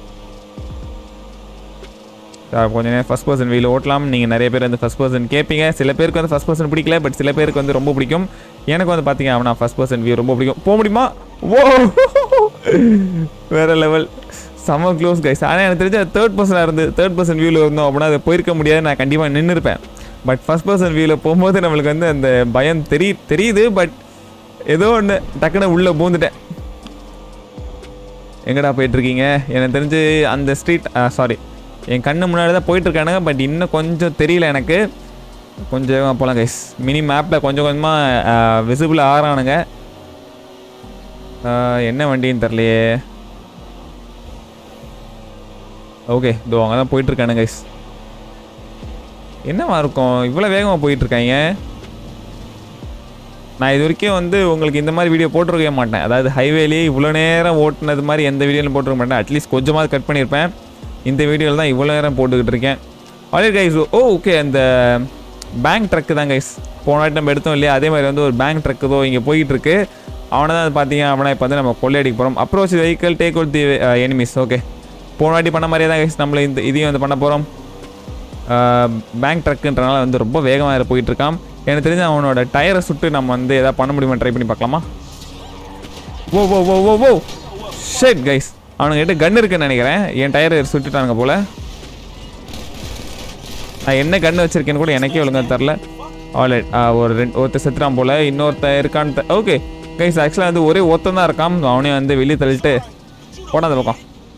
கொஞ்சம் நேரம் ஃபஸ்ட் பர்சன் வீல் ஓட்டலாம். நீங்கள் நிறைய பேர் வந்து ஃபஸ்ட் பர்சன் கேட்பீங்க. சில பேருக்கு வந்து ஃபஸ்ட் பர்சன் பிடிக்கல, பட் சில பேருக்கு வந்து ரொம்ப பிடிக்கும். எனக்கு வந்து பார்த்தீங்க அப்படின்னா ஃபஸ்ட் பர்சன் வியூ ரொம்ப பிடிக்கும். போக முடியுமா? ஓ வேறு லெவல், செம்ம க்ளோஸ் கைஸ். ஆனால் எனக்கு தெரிஞ்ச தேர்ட் பர்சனாக இருந்து தேர்ட் பர்சன் வியூவில் இருந்தோம் அப்படின்னா அதை போயிருக்க முடியாது, நான் கண்டிப்பாக நின்று இருப்பேன். பட் ஃபஸ்ட் பர்சன் வியூவில் போகும்போது நம்மளுக்கு வந்து அந்த பயம் தெரி தெரியுது பட் ஏதோ ஒன்று டக்குன்னு உள்ளே பூந்துட்டேன். எங்கடா போயிட்டுருக்கீங்க? எனக்கு தெரிஞ்சு அந்த ஸ்ட்ரீட் சாரி என் கண்ணு முன்னாடி தான் போயிட்டுருக்கானுங்க. பட் இன்னும் கொஞ்சம் தெரியல எனக்கு. கொஞ்சம் போகலாம் கைஸ். மினி மேப்பில் கொஞ்சம் கொஞ்சமாக விசிபிள் ஆகிறானுங்க. என்ன வண்டின்னு தெரியலையே. ஓகே, இதோ அங்கே தான் போயிட்டுருக்கானுங்க கைஸ். என்னவா இருக்கும் இவ்வளோ வேகமாக போயிட்டுருக்காங்க? நான் இது வரைக்கும் வந்து உங்களுக்கு இந்த மாதிரி வீடியோ போட்டிருக்கவே மாட்டேன். அதாவது ஹைவேலேயே இவ்வளோ நேரம் ஓட்டுனது மாதிரி எந்த வீடியோலையும் போட்டிருக்க மாட்டேன். அட்லீஸ்ட் கொஞ்சமாவது கட் பண்ணியிருப்பேன். இந்த வீடியோவில் தான் இவ்வளோ நேரம் போட்டுக்கிட்டு இருக்கேன். ஆல்ரெடி கைஸ், ஓ ஓகே, அந்த பேங்க் ட்ரக்கு தான் கைஸ் போன வாட்டி நம்ம எடுத்தோம் இல்லையா, அதே மாதிரி வந்து ஒரு பேங்க் ட்ரக்கு தான் இங்கே போயிட்டு இருக்கு. அவனை தான் பார்த்தீங்க அப்படின்னா இப்போ வந்து நம்ம கொள்ளையடிக்க போகிறோம். Approach vehicle take out the enemies. Okay, போன வாட்டி பண்ண மாதிரியே தான் கைஸ் நம்மளை இந்த இதையும் வந்து பண்ண போகிறோம். பேங்க் ட்ரக்குன்றனால வந்து ரொம்ப வேகமாக போயிட்டு இருக்கான். எனக்கு தெரிஞ்சு அவனோட டயரை சுட்டு நம்ம வந்து எதாவது பண்ண முடியுமா ட்ரை பண்ணி பார்க்கலாமா? ஓ ஓ ஓ ஓ ஓ ஷிட் கைஸ், அவனுங்கிட்ட கன் இருக்குன்னு நினைக்கிறேன். என் டயரை சுட்டுட்டானுங்க போல். நான் என்ன கன்று வச்சுருக்கேன்னு கூட எனக்கே ஒழுங்காக தெரில. ஆல்ரைட், ஒரு ரெண்டு ஒருத்தர் செத்துறான் போல். இன்னொருத்தர் இருக்கான்னு ஓகே கைஸ், ஆக்சுவலாக வந்து ஒரே ஒருத்தன் தான் இருக்கான். அவனே வந்து வெளியே தள்ளிட்டு போடாத பக்கம்.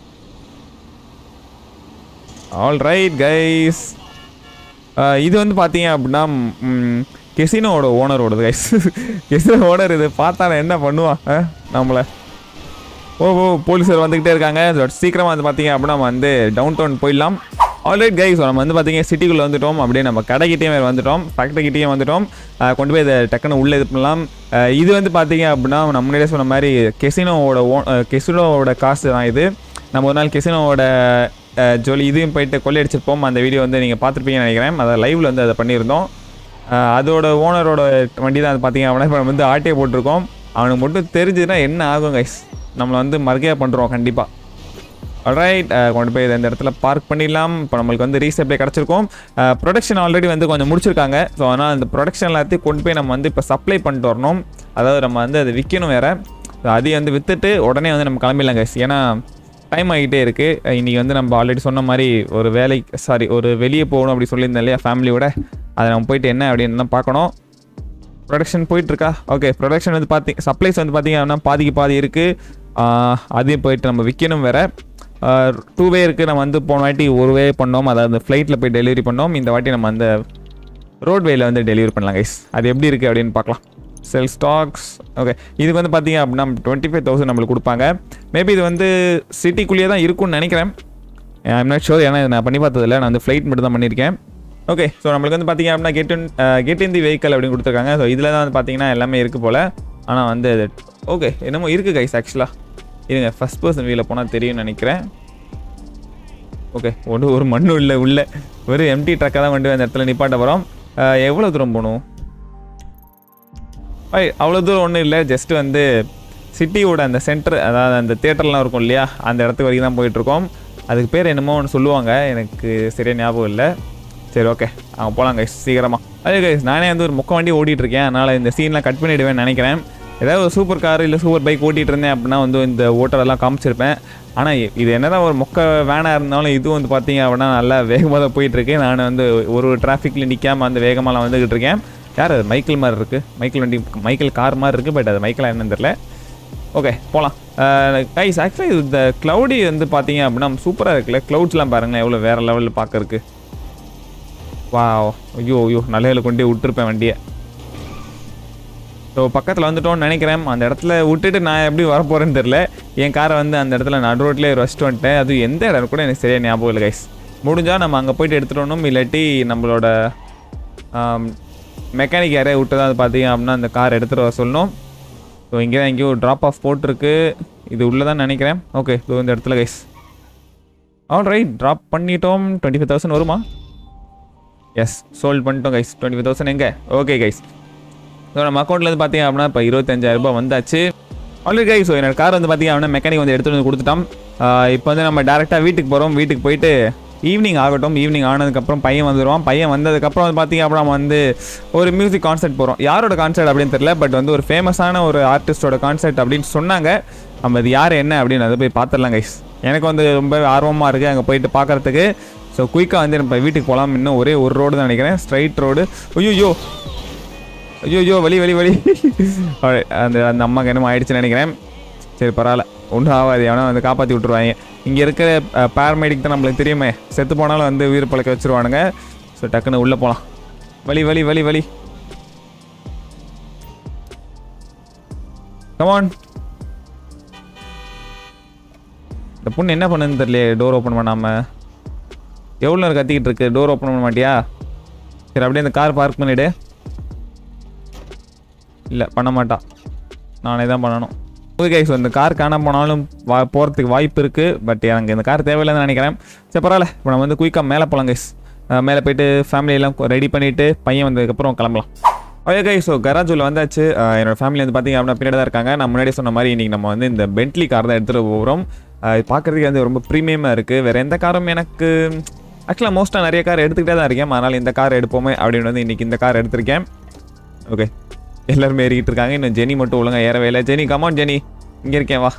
ஆல்ரைட் கைஸ், இது வந்து பார்த்தீங்க அப்படின்னா கெசினோட ஓனரோடது கைஸ். கெசினோ ஓனர் இது பார்த்தா என்ன பண்ணுவான் நம்மளை. ஓ ஓ போலீஸர் வந்துக்கிட்டே இருக்காங்க. சீக்கிரமாக வந்து பார்த்தீங்க அப்படின்னா நம்ம வந்து டவுன் டவுன் போயிடலாம். ஆல்ரைட் கைஸ், நம்ம வந்து பார்த்தீங்க சிட்டிக்குள்ளே வந்துட்டோம். அப்படியே நம்ம கடைக்கிட்டேயும் வேறு வந்துட்டோம், ஃபேக்ட்ரிக்கிட்டேயும் வந்துட்டோம். கொண்டு போய் இதை டக்குன்னு உள்ளே இது பண்ணலாம். இது வந்து பார்த்தீங்க அப்படின்னா நம்ம முன்னாடியே சொன்ன மாதிரி கெசினோவோட ஓ கெசினோவோட காசு தான் இது. நம்ம ஒரு நாள் கெசினோவோட ஜோலி இதையும் போயிட்டு கொள்ளையடிச்சிருப்போம். அந்த வீடியோ வந்து நீங்கள் பார்த்துருப்பீங்கன்னு நினைக்கிறேன். அதை லைவில் வந்து அதை பண்ணியிருந்தோம். அதோட ஓனரோட வண்டி தான் அது பார்த்தீங்க அப்படின்னா இப்போ நம்ம வந்து ஆட்டையை போட்டிருக்கோம். அவனுக்கு மட்டும் தெரிஞ்சுதுன்னா என்ன ஆகும் கைஸ், நம்மளை வந்து மறுக்கையாக பண்ணுறோம் கண்டிப்பாக. ஆல்ரைட், கொண்டு போய் இந்த இடத்துல பார்க் பண்ணிடலாம். இப்போ நம்மளுக்கு வந்து ரீசப்ளை கிடச்சிருக்கோம். ப்ரொடக்ஷன் ஆல்ரெடி வந்து கொஞ்சம் முடிச்சிருக்காங்க. ஸோ அதனால் அந்த ப்ரொடக்ஷன் எல்லாத்தையும் கொண்டு போய் நம்ம வந்து இப்போ சப்ளை பண்ணிட்டு வரணும். அதாவது நம்ம வந்து அதை விற்கணும் வேறு. அதையும் வந்து விற்றுட்டு உடனே வந்து நம்ம கிளம்பிடலாம் கைஸ். ஏன்னா டைம் ஆகிட்டே இருக்குது. இன்றைக்கி வந்து நம்ம ஆல்ரெடி சொன்ன மாதிரி ஒரு வேலை சாரி ஒரு வெளியே போகணும் அப்படி சொல்லியிருந்தேன் இல்லையா ஃபேமிலியோட. அதை நம்ம போயிட்டு என்ன அப்படின்னு தான் பார்க்கணும். ப்ரொடக்ஷன் போயிட்டுருக்கா? ஓகே, ப்ரொடக்ஷன் வந்து பார்த்தி சப்ளைஸ் வந்து பார்த்திங்க அப்படின்னா பாதிக்கு பாதி இருக்குது. அதையும் போயிட்டு நம்ம விற்கணும் வேறு. டூ வே இருக்குது. நம்ம வந்து போன வாட்டி ஒரு வே பண்ணோம், அதாவது ஃப்ளைட்டில் போய் டெலிவரி பண்ணோம். இந்த வாட்டி நம்ம அந்த ரோட்வேயில் வந்து டெலிவரி பண்ணலாம் கைஸ். அது எப்படி இருக்குது அப்படின்னு பார்க்கலாம். செல் ஸ்டாக்ஸ். ஓகே, இதுக்கு வந்து பார்த்தீங்க அப்படின்னா டுவெண்ட்டி ஃபைவ் தௌசண்ட் நம்மளுக்கு கொடுப்பாங்க. மேபி இது வந்து சிட்டிக்குள்ளேயே தான் இருக்கும்னு நினைக்கிறேன். ஐம் நாட் ஷோர், ஏன்னா நான் பண்ணி பார்த்ததில்ல. நான் வந்து ஃப்ளைட் மட்டும் தான் பண்ணியிருக்கேன். ஓகே, ஸோ நம்மளுக்கு வந்து பார்த்தீங்க அப்படின்னா get in get in the vehicle அப்படின்னு கொடுத்துருக்காங்க. ஸோ இதில் தான் வந்து பார்த்தீங்கன்னா எல்லாமே இருக்குது போல். ஆனால் வந்து ஓகே என்னமோ இருக்குது கைஸ். ஆக்சுவலாக இருங்க, ஃபஸ்ட் பர்சன் வியூவில் போனால் தெரியும்னு நினைக்கிறேன். ஓகே ஒன்று ஒரு மண்ணும் இல்லை உள்ள ஒரு எம்டி ட்ரக்கை தான் கொண்டு அந்த இடத்துல நிப்பாட்ட போகிறோம். எவ்வளோ தூரம் போகணும்? ஐ அவ்வளோ தூரம் ஒன்றும் இல்லை, ஜஸ்ட்டு வந்து சிட்டியோட அந்த சென்டர், அதாவது அந்த தேட்டர்லாம் இருக்கும் இல்லையா, அந்த இடத்துக்கு வரைக்கும் தான் போயிட்டுருக்கோம். அதுக்கு பேர் என்னமோ ஒன்று சொல்லுவாங்க, எனக்கு சரியாக ஞாபகம் இல்லை. சரி ஓகே அவங்க போகலாம் கைஸ் சீக்கிரமாக. அதே கைஸ் நானே வந்து ஒரு மொக்க வண்டி ஓட்டிகிட்ருக்கேன், அதனால் இந்த சீன்லாம் கட் பண்ணிவிடுவேன்னு நினைக்கிறேன். ஏதாவது ஒரு சூப்பர் கார் இல்லை சூப்பர் பைக் ஓட்டிகிட்டு இருந்தேன் அப்படின்னா வந்து இந்த ஓட்டரெல்லாம் காமிச்சிருப்பேன். ஆனால் இது என்ன தான் ஒரு மொக்க வேனாக இருந்தாலும் இது வந்து பார்த்தீங்க அப்படின்னா நல்லா வேகமாக தான் போயிட்டுருக்கு. நான் வந்து ஒரு ஒரு டிராஃபிக்கில் நிற்காமல் அந்த வேகமாகலாம் வந்துக்கிட்டு இருக்கேன். யார் அது? மைக்கிள் மாதிரி இருக்குது, மைக்கிள் வண்டி மைக்கிள் கார் மாதிரி இருக்குது, பட் அது மைக்கிளாக என்னன்னு தெரியல. ஓகே போகலாம் கைஸ். ஆக்சுவலி இந்த க்ளவுடி வந்து பார்த்தீங்க அப்படின்னா சூப்பராக இருக்குல்ல, க்ளவுட்ஸ்லாம் பாருங்களேன் எவ்வளோ வேறு லெவலில் பார்க்கறக்கு. வா ஐயோ ஐயோ நல்ல கொண்டே விட்டுருப்பேன் வண்டியை. ஸோ பக்கத்தில் வந்துட்டோன்னு நினைக்கிறேன். அந்த இடத்துல விட்டுட்டு நான் எப்படி வரப்போகிறேன்னு தெரில. என் காரை வந்து அந்த இடத்துல நடு ரோட்லேயே வச்சுட்டு வந்துட்டேன். அது எந்த இடம் கூட எனக்கு சரியாக ஞாபகம் இல்லை கைஸ். முடிஞ்சால் நம்ம அங்கே போய்ட்டு எடுத்துகிட்டு வரணும், இல்லாட்டி நம்மளோட மெக்கானிக் யாரையே விட்டு தான் அது பார்த்தீங்க அப்படின்னா அந்த கார் எடுத்துகிட்டு வர சொல்லணும். ஸோ இங்கே தான் எங்கேயோ ட்ராப் ஆஃப் போட்டிருக்கு, இது உள்ளே தான் நினைக்கிறேன். ஓகே ஸோ இந்த இடத்துல கைஸ் ஆல் ரைட் ட்ராப் பண்ணிட்டோம். டுவெண்ட்டி ஃபைவ் தௌசண்ட் வருமா? எஸ் சோல்ட் பண்ணிட்டோம் கைஸ். டுவெண்ட்டி ஃபைவ் தௌசண்ட் எங்கே? Okay guys. ஸோ நம்ம அக்கௌண்ட்லேருந்து பார்த்தீங்க அப்படின்னா இப்போ இருபத்தஞ்சாயிரம் ரூபாய் வந்தாச்சு ஆல்ரெடி கைஸ். ஸோ என்னோட கார் வந்து பார்த்தீங்க அப்படின்னா மெக்கானிக் வந்து எடுத்துகிட்டு வந்து கொடுத்துட்டோம். இப்போ வந்து நம்ம டேரெக்டாக வீட்டுக்கு போகிறோம். வீட்டுக்கு போயிட்டு ஈவினிங் ஆகட்டும். ஈவினிங் ஆனதுக்கப்புறம் பையன் வந்துடுவான். பையன் வந்ததுக்கப்புறம் வந்து பார்த்தீங்க அப்படின்னா நம்ம வந்து ஒரு மியூசிக் கான்சர்ட் போகிறோம். யாரோட கான்சர்ட் அப்படின்னு தெரியல, பட் வந்து ஒரு ஃபேமஸான ஒரு ஆர்டிஸ்டோட கான்சர்ட் அப்படின்னு சொன்னாங்க. நம்ம அது யார் என்ன அப்படின்னு அதை போய் பார்த்துடலாம் கைஸ். எனக்கு வந்து ரொம்ப ஆர்வமாக இருக்குது அங்கே போயிட்டு பார்க்குறதுக்கு. ஸோ குயிக்காக வந்து நம்ம வீட்டுக்கு போகலாம். இன்னும் ஒரே ஒரு ரோடு தான் நினைக்கிறேன், ஸ்ட்ரைட் ரோடு. ஐயோ ஐயோ ஐயோ வலி வலி வலி அந்த அந்த அம்மாக்கு என்னமோ ஆயிடுச்சுன்னு நினைக்கிறேன். சரி பரவாயில்ல, ஒன்றும் ஆகாது, எவனா வந்து காப்பாற்றி விட்ருவாங்க. இங்கே இருக்கிற பேராமெடிக் தான் நம்மளுக்கு தெரியுமே, செத்து போனாலும் வந்து உயிர் பழக்க வச்சுருவானுங்க. ஸோ டக்குன்னு உள்ளே போகலாம். வலி வலி வலி வலி கமான். இந்த பொண்ணு என்ன பண்ணுன்னு தெரியலையே, டோர் ஓப்பன் பண்ணாமல் எவ்வளோ நேரம் கத்திக்கிட்டு இருக்கு. டோர் ஓப்பன் பண்ண மாட்டியா? சரி அப்படியே அந்த கார் பார்க் பண்ணிவிடு. இல்லை பண்ண மாட்டா, நானே தான் பண்ணணும். ஓகே கைஸ், இந்த கார் காணாம போனாலும் வா போகிறதுக்கு வாய்ப்பு இருக்குது, பட் எனக்கு இந்த கார் தேவையில்லைன்னு நினைக்கிறேன். சரி பரவாயில்ல, இப்போ நம்ம வந்து குயிக்காக மேலே போகலாம் கைஸ். மேலே போய்ட்டு ஃபேமிலியெல்லாம் ரெடி பண்ணிவிட்டு பையன் வந்ததுக்கப்புறம் கிளம்பலாம். ஓகே கைஸ், ஸோ கராஜ் உள்ள வந்தாச்சு. என்னோடய ஃபேமிலி வந்து பார்த்திங்க அப்படின்னா பின்னாடி தான் இருக்காங்க. நான் முன்னாடி சொன்ன மாதிரி இன்றைக்கி நம்ம வந்து இந்த பென்ட்லி கார் தான் எடுத்துகிட்டு போகிறோம். பார்க்குறதுக்கு வந்து ரொம்ப ப்ரீமியமாக இருக்குது. வேறு எந்த காரும் எனக்கு ஆக்சுவலாக மோஸ்ட்டாக நிறைய கார் எடுத்துக்கிட்டே தான் இருக்கேன். அதனால் இந்த கார் எடுப்போமே அப்படின்னு வந்து இன்றைக்கி இந்த கார் எடுத்திருக்கேன். ஓகே எல்லாருமே ஏறிக்கிட்டு இருக்காங்க. இன்னும் ஜெனி மட்டும் ஒழுங்காக ஏறவே இல்லை. ஜெனி கமான் ஜெனி, இங்கே இருக்கேன் வா.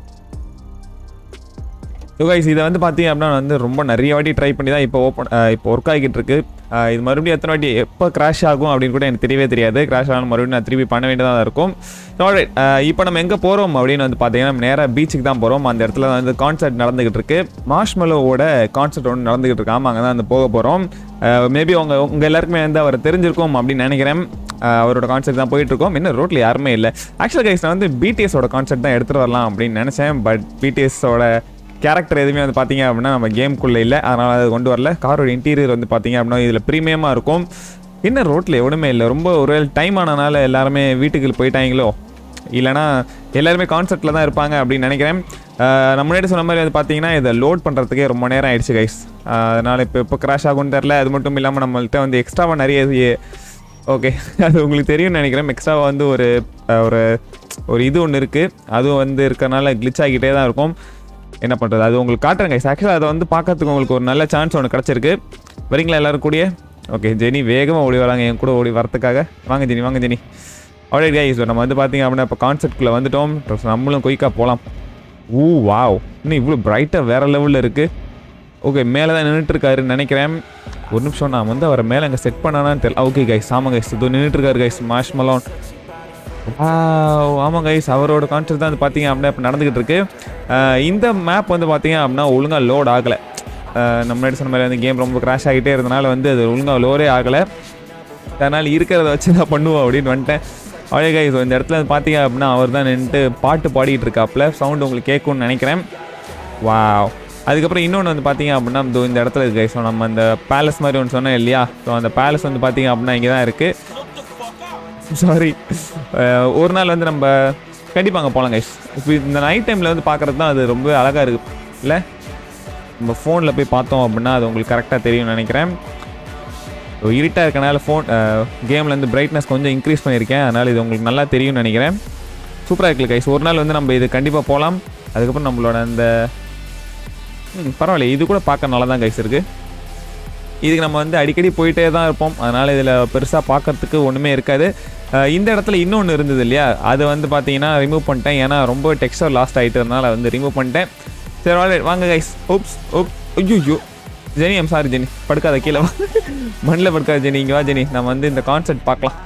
ஸோ கைஸ் இதை வந்து பார்த்தீங்க அப்படின்னா வந்து ரொம்ப நிறைய வாட்டி ட்ரை பண்ணி தான் இப்போ ஓப்பன் இப்போ ஒர்க் ஆகிட்டு இருக்கு. இது மறுபடியும் எத்தனை வாட்டி எப்போ கிராஷ் ஆகும் அப்படின்னு கூட எனக்கு தெரியவே தெரியாது. கிராஷ் ஆகணும் மறுபடியும் நான் திருப்பி பண்ண வேண்டியதாக இருக்கும். ஆல்ரைட், இப்போ நம்ம எங்கே போகிறோம் அப்படின்னு வந்து பார்த்தீங்கன்னா நேராக பீச்சுக்கு தான் போகிறோம். அந்த இடத்துல வந்து கான்சர்ட் நடந்துகிட்டு இருக்கு. மார்ஷ்மெலோவோட கான்சர்ட் ஒன்று நடந்துகிட்டு இருக்கு. ஆமாம், அங்கே தான் வந்து போக போகிறோம். மேபி உங்கள் உங்கள் எல்லாருக்குமே வந்து அவர் தெரிஞ்சிருக்கும் அப்படின்னு நினைக்கிறேன். அவரோட கான்சர்ட் தான் போயிட்டுருக்கோம். இன்னும் ரோட்டில் யாருமே இல்லை. ஆக்சுவலாக கைஸ் நான் வந்து பிடிஎஸோட கான்சர்ட் தான் எடுத்துகிட்டு வரலாம் அப்படின்னு நினச்சேன். பட் பிடிஎஸோட கேரக்டர் எதுவுமே வந்து பார்த்தீங்க அப்படின்னா நம்ம கேமுக்குள்ளே இல்லை, அதனால் அது கொண்டு வரல. காரோட இன்டீரியர் வந்து பார்த்தீங்க அப்படின்னா இதில் ப்ரீமியமாக இருக்கும். இன்னும் ரோட்டில் எவ்வளவுமே இல்லை. ரொம்ப ஒரு டைம் ஆனனால எல்லாருமே வீட்டுக்கு போயிட்டாங்களோ, இல்லைனா எல்லாருமே கான்சர்ட்டில் தான் இருப்பாங்க அப்படின்னு நினைக்கிறேன். நம்ம முன்னாடி சொன்ன மாதிரி வந்து பார்த்தீங்கன்னா இதை லோட் பண்ணுறதுக்கே ரொம்ப நேரம் ஆயிடுச்சு கைஸ். அதனால் இப்போ இப்போ கிராஷ் ஆகும்னு தெரில. அது மட்டும் இல்லாமல் நம்மள்கிட்ட வந்து எக்ஸ்ட்ராவாக நிறைய ஓகே அது உங்களுக்கு தெரியும்னு நினைக்கிறேன். எக்ஸ்ட்ராவாக வந்து ஒரு ஒரு ஒரு இது ஒன்று இருக்குது. அதுவும் வந்து இருக்கிறனால கிளிச் ஆகிட்டே தான் இருக்கும். என்ன பண்ணுறது, அது உங்களுக்கு காட்டுறேன் கைஸ். ஆக்சுவலாக அதை வந்து பார்க்கறதுக்கு உங்களுக்கு ஒரு நல்ல சான்ஸ் ஒன்று கிடச்சிருக்கு. வரீங்களா எல்லோரும் கூடிய? ஓகே ஜெனி வேகமாக ஓடி வராங்க என் கூட ஓடி வரத்துக்காக. வாங்க ஜெனி வாங்க ஜெனி. ஆல்ரெடி கைஸ் நம்ம வந்து பார்த்தீங்க அப்படின்னா இப்போ கான்செப்ட்குள்ளே வந்துட்டோம். நம்மளும் குயிக்காக போகலாம். ஊ வாவ், இன்னும் இவ்வளோ பிரைட்டாக வேறு லெவலில் இருக்குது. ஓகே மேலே தான் நின்றுட்டுருக்காருன்னு நினைக்கிறேன். ஒரு நிமிஷம் நான் வந்து அவரை மேலே அங்கே செட் பண்ணானான்னு தெரியல. ஓகே கைஸ் ஆமாம் கைஸ், இது நின்றுட்டுருக்காரு கைஸ் மார்ஷ்மெலோ. ஆமாம் கைஸ், அவரோட கான்செப்ட் தான் வந்து பார்த்தீங்க அப்படின்னா இப்போ நடந்துக்கிட்டு இருக்கு. இந்த மேப் வந்து பார்த்தீங்க அப்படின்னா ஒழுங்காக லோட் ஆகலை. நம்ம முன்னாடி சொன்ன மாதிரி வந்து கேம் ரொம்ப கிராஷ் ஆகிட்டே இருந்தனால வந்து அது ஒழுங்காக லோரே ஆகலை. அதனால் இருக்கிறத வச்சு தான் பண்ணுவோம் அப்படின்னு வந்துட்டேன். அவ்வளோ கைஸ் இந்த இடத்துல வந்து பார்த்தீங்க அப்படின்னா அவர் தான் நின்றுட்டு பாட்டு பாடிட்டு இருக்காப்புல. சவுண்டு உங்களுக்கு கேட்கும்னு நினைக்கிறேன். வாவ், அதுக்கப்புறம் இன்னொன்று வந்து பார்த்தீங்க அப்படின்னா இந்த இடத்துல இருக்குது கைஸ். ஸோ நம்ம அந்த பேலஸ் மாதிரி ஒன்று சொன்னோம் இல்லையா, ஸோ அந்த பேலஸ் வந்து பார்த்தீங்க அப்படின்னா இங்கே தான் இருக்குது. சாரி, ஒரு நாள் வந்து நம்ம கண்டிப்பாக அங்கே போகலாம் கைஸ். இப்போ இந்த நைட் டைமில் வந்து பார்க்குறது தான் அது ரொம்ப அழகாக இருக்குது இல்லை? நம்ம ஃபோனில் போய் பார்த்தோம் அப்படின்னா அது உங்களுக்கு கரெக்டாக தெரியும்னு நினைக்கிறேன். ஸோ இருட்டாக இருக்கனால ஃபோன் கேம்லேருந்து பிரைட்னஸ் கொஞ்சம் இன்க்ரீஸ் பண்ணியிருக்கேன், அதனால் இது உங்களுக்கு நல்லா தெரியும்னு நினைக்கிறேன். சூப்பராக இருக்குல்ல கைஸ். ஒரு நாள் வந்து நம்ம இது கண்டிப்பாக போகலாம். அதுக்கப்புறம் நம்மளோட அந்த பரவாயில்ல, இது கூட பார்க்க நல்லா தான் கைஸ் இருக்குது. இதுக்கு நம்ம வந்து அடிக்கடி போயிட்டே தான் இருப்போம், அதனால் இதில் பெருசாக பார்க்கறதுக்கு ஒன்றுமே இருக்காது. இந்த இடத்துல இன்னொன்று இருந்தது இல்லையா, அது வந்து பார்த்தீங்கன்னா ரிமூவ் பண்ணிட்டேன். ஏன்னா ரொம்ப டெக்ஸ்டர் லாஸ்ட் ஆகிட்டு இருந்தால் வந்து ரிமூவ் பண்ணிட்டேன். சரி வாங்க வாங்க கைஸ். ஓப்ஸ் ஓப் ஐயோ ஜெனி, ஐம் சாரி ஜெனி, படுக்காத கீழே மண்ணில் படுக்காத ஜெனி, இங்கே வா ஜெனி, நம்ம வந்து இந்த கான்செப்ட் பார்க்கலாம்.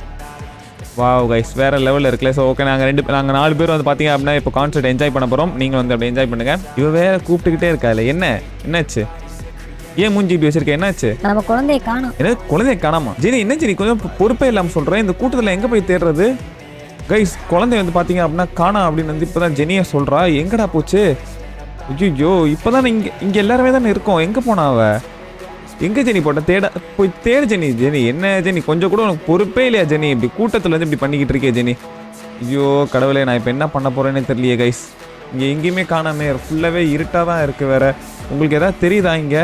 வாவ் கைஸ், வேறு லெவலில் இருக்குல்ல. ஸோ ஓகே, நாங்கள் ரெண்டு நாங்கள் நாலு பேர் வந்து பார்த்தீங்க அப்படின்னா இப்போ கான்செர்ட் என்ஜாய் பண்ண போகிறோம். நீங்கள் வந்து அப்படி என்ஜாய் பண்ணுங்கள். இவ வேறு கூப்பிட்டுக்கிட்டே இருக்கா இல்லை, என்ன என்னாச்சு, ஏன் மூஞ்சி இப்படி வச்சிருக்கேன், என்னாச்சு? நம்ம குழந்தைய காணோம். என்ன குழந்தைய காணாமா? ஜெனி என்ன ஜெனி கொஞ்சம் பொறுப்பே இல்லாமல் சொல்கிறேன். இந்த கூட்டத்தில் எங்கே போய் தேடுறது கைஸ்? குழந்தைய வந்து பார்த்தீங்க அப்படின்னா காணா அப்படின்னு வந்து இப்போ தான் ஜெனியை சொல்கிறா. எங்கடா போச்சு? ஐயோ இப்போ தான் இங்கே இங்கே எல்லாருமே தானே இருக்கோம், எங்கே போனா அவ? எங்கே ஜெனி போட்ட தேட போய் தேடு ஜெனி. ஜெனி என்ன ஜெனி, கொஞ்சம் கூட உனக்கு பொறுப்பே இல்லையா ஜெனி? இப்படி கூட்டத்தில் வந்து இப்படி பண்ணிக்கிட்டு இருக்கே ஜெனி. ஐயோ கடவுளே, நான் இப்போ என்ன பண்ண போகிறேன்னே தெரியலையே கைஸ். இங்கே எங்கேயுமே காணாமே, ஃபுல்லாகவே இருட்டாக தான் இருக்குது. வேறு உங்களுக்கு எதாவது தெரியுதா இங்கே?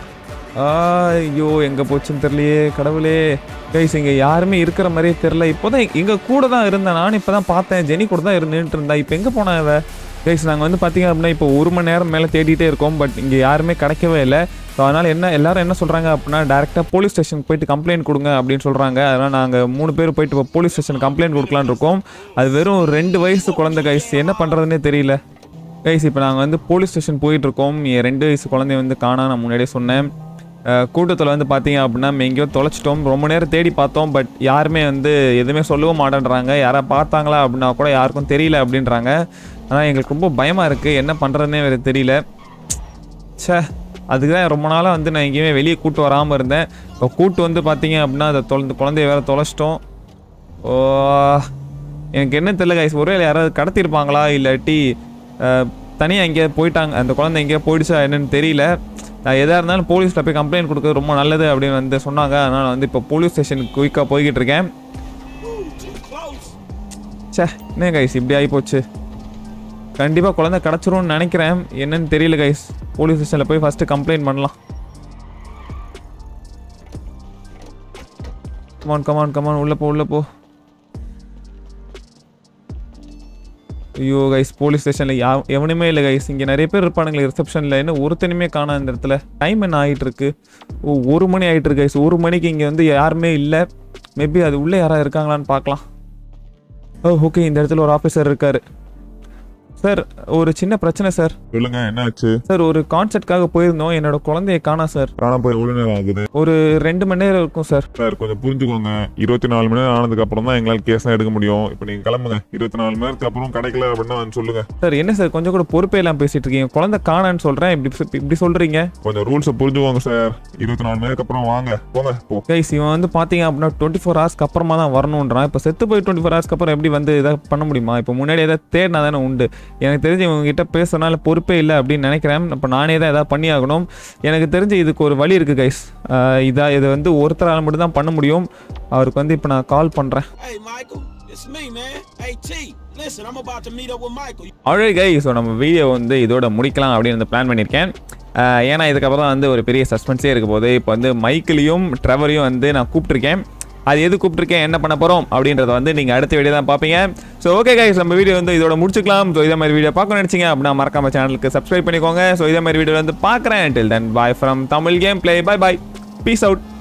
ஐயோ எங்கே போச்சுன்னு தெரியலையே கடவுளே. கைஸ் இங்கே யாருமே இருக்கிற மாதிரியே தெரில. இப்போ தான் எங்கள் கூட தான் இருந்தேன், நானும் இப்போ தான் பார்த்தேன். ஜெனி கூட தான் இருந்துட்டு இருந்தா. இப்போ எங்கே போனா இவ? கைஸ் நாங்கள் வந்து பார்த்தீங்க அப்படின்னா இப்போ ஒரு மணி நேரம் மேலே தேடிட்டே இருக்கோம், பட் இங்கே யாருமே கிடைக்கவே இல்லை. ஸோ அதனால் என்ன எல்லாரும் என்ன சொல்கிறாங்க அப்படின்னா, டேரெக்டாக போலீஸ் ஸ்டேஷனுக்கு போயிட்டு கம்ப்ளைண்ட் கொடுங்க அப்படின்னு சொல்கிறாங்க. அதனால் நாங்கள் மூணு பேர் போயிட்டு இப்போ போலீஸ் ஸ்டேஷன் கம்ப்ளைண்ட் கொடுக்கலான்னு இருக்கோம். அது வெறும் ரெண்டு வயசு குழந்தை கைஸ், என்ன பண்ணுறதுனே தெரியல கைஸ். இப்போ நாங்கள் வந்து போலீஸ் ஸ்டேஷன் போயிட்டுருக்கோம். என் ரெண்டு வயசு குழந்தைய வந்து காணா, நான் முன்னாடியே சொன்னேன். கூட்டத்தில் வந்து பார்த்தீங்க அப்படின்னா எங்கேயோ தொலைச்சிட்டோம். ரொம்ப நேரம் தேடி பார்த்தோம், பட் யாருமே வந்து எதுவுமே சொல்லவும் மாட்டேன்றாங்க. யாராவது பார்த்தாங்களா அப்படின்னா கூட யாருக்கும் தெரியல அப்படின்றாங்க. ஆனால் எங்களுக்கு ரொம்ப பயமாக இருக்குது, என்ன பண்ணுறதுனே வேறு தெரியல. சே, அதுக்கு தான் ரொம்ப நாளாக வந்து நான் எங்கேயுமே வெளியே கூட்டு வராமல் இருந்தேன். இப்போ கூட்டு வந்து பார்த்தீங்க அப்படின்னா அதை தொலைந்து குழந்தைய வேறு தொலைச்சிட்டோம். ஓ எனக்கு என்ன தெரியல கைஸ், ஒரே யாராவது கடத்திருப்பாங்களா இல்லாட்டி தனியாக எங்கேயாவது போயிட்டாங்க, அந்த குழந்தை எங்கேயா போயிடுச்சா என்னன்னு தெரியல. நான் எதாக இருந்தாலும் போலீஸில் போய் கம்ப்ளைண்ட் கொடுக்குறது ரொம்ப நல்லது அப்படின்னு வந்து சொன்னாங்க. அதனால் வந்து இப்போ போலீஸ் ஸ்டேஷனுக்கு குயிக்காக போய்கிட்டு இருக்கேன். சே என்ன கைஸ் இப்படி ஆகி போச்சு. கண்டிப்பாக குழந்தை கிடச்சிரும்னு நினைக்கிறேன், என்னன்னு தெரியல கைஸ். போலீஸ் ஸ்டேஷனில் போய் ஃபஸ்ட்டு கம்ப்ளைண்ட் பண்ணலாம். கமான் கமான் கமான் உள்ளே போ உள்ளே போ. ஐயோ கைஸ், போலீஸ் ஸ்டேஷனில் யா எவனுமே இல்லை கைஸ். இங்கே நிறைய பேர் இருப்பானுங்களே ரிசப்ஷனில், என்ன ஒருத்தனுமே காணா இந்த இடத்துல. டைம் என்ன ஆகிட்டு இருக்கு? ஓ ஒரு மணி ஆகிட்டு இருக்கு கைஸ். ஒரு மணிக்கு இங்கே வந்து யாருமே இல்லை. மேபி அது உள்ளே யாராவது இருக்காங்களான்னு பார்க்கலாம். ஓ ஓகே, இந்த இடத்துல ஒரு ஆஃபீஸர் இருக்காரு. சார் ஒரு சின்ன பிரச்சனை சார். சொல்லுங்க, என்ன ஆச்சு சார்? ஒரு கான்சர்ட்காக போயிருந்தோம், என்னோட குழந்தைய காணா சார். காணா போய் எவ்வளவு நேரம் ஆகுது? ஒரு ரெண்டு மணி நேரம் இருக்கும் சார். சார் கொஞ்சம் புரிஞ்சுக்கோங்க, இருபத்தி நாலு மணி நேரம் ஆனதுக்கு அப்புறம் தான் எங்களால் கேஸ் எடுக்க முடியும். இப்போ நீங்க கிளம்புங்க. இருபத்தி நாலு மணி நேரத்துக்கு அப்புறம் கிடைக்கல அப்படின்னா சொல்லுங்க. சார் என்ன சார் கொஞ்சம் கூட பொறுப்பே எல்லாம் பேசிட்டு இருக்கீங்க? குழந்தை காணான்னு சொல்றேன், இப்படி இப்படி சொல்றீங்க. கொஞ்சம் ரூல்ஸை புரிஞ்சுக்கோங்க சார். இருபத்தி நாலு மணி நேரத்துக்கு அப்புறம் வாங்க போங்க போ. கைஸ் இவன் வந்து பாத்தீங்க அப்படின்னா டுவெண்ட்டி ஃபோர் ஹவர்ஸ்க்கு அப்புறமா தான் வரணுன்றான். இப்போ செத்து போய் டுவெண்ட்டி ஃபோர் ஹவர்ஸ்க்கு அப்புறம் எப்படி வந்து எதாவது பண்ண முடியுமா? இப்போ முன்னாடி ஏதாவது தேடினா தானே உண்டு. எனக்கு தெரிஞ்சு இவங்க கிட்ட பேசுறதுனால பொறுப்பே இல்லை அப்படின்னு நினைக்கிறேன். இப்போ நானே தான் ஏதாவது பண்ணி ஆகணும். எனக்கு தெரிஞ்சு இதுக்கு ஒரு வழி இருக்கு கைஸ். இதா இது வந்து ஒருத்தரால் மட்டும் தான் பண்ண முடியும். அவருக்கு வந்து இப்போ நான் கால் பண்றேன். ஆல்ரைட் கைஸ், ஸோ நம்ம வீடியோ வந்து இதோட முடிக்கலாம் அப்படின்னு வந்து பிளான் பண்ணியிருக்கேன். ஏன்னா இதுக்கப்புறம் தான் வந்து ஒரு பெரிய சஸ்பென்ஸே இருக்க போது. இப்போ வந்து மைக்கிலையும் ட்ரெவரையும் வந்து நான் கூப்பிட்டுருக்கேன். அது எது கூப்பிட்டுருக்கேன், என்ன பண்ண போகிறோம் அப்படின்றத வந்து நீங்கள் அடுத்த வீடியோ தான் பார்ப்பீங்க. ஸோ ஓகே கைஸ், நம்ம வீடியோ வந்து இதோட முடிச்சுக்கலாம். ஸோ இதே மாதிரி வீடியோ பார்க்க நினச்சிங்க அப்படின்னா மறக்காம சேனலுக்கு சப்ஸ்கிரைப் பண்ணிக்கோங்க. ஸோ இதே மாதிரி வீடியோ வந்து பார்க்குறேன். Till then bye from Tamil game play. Bye bye, peace out.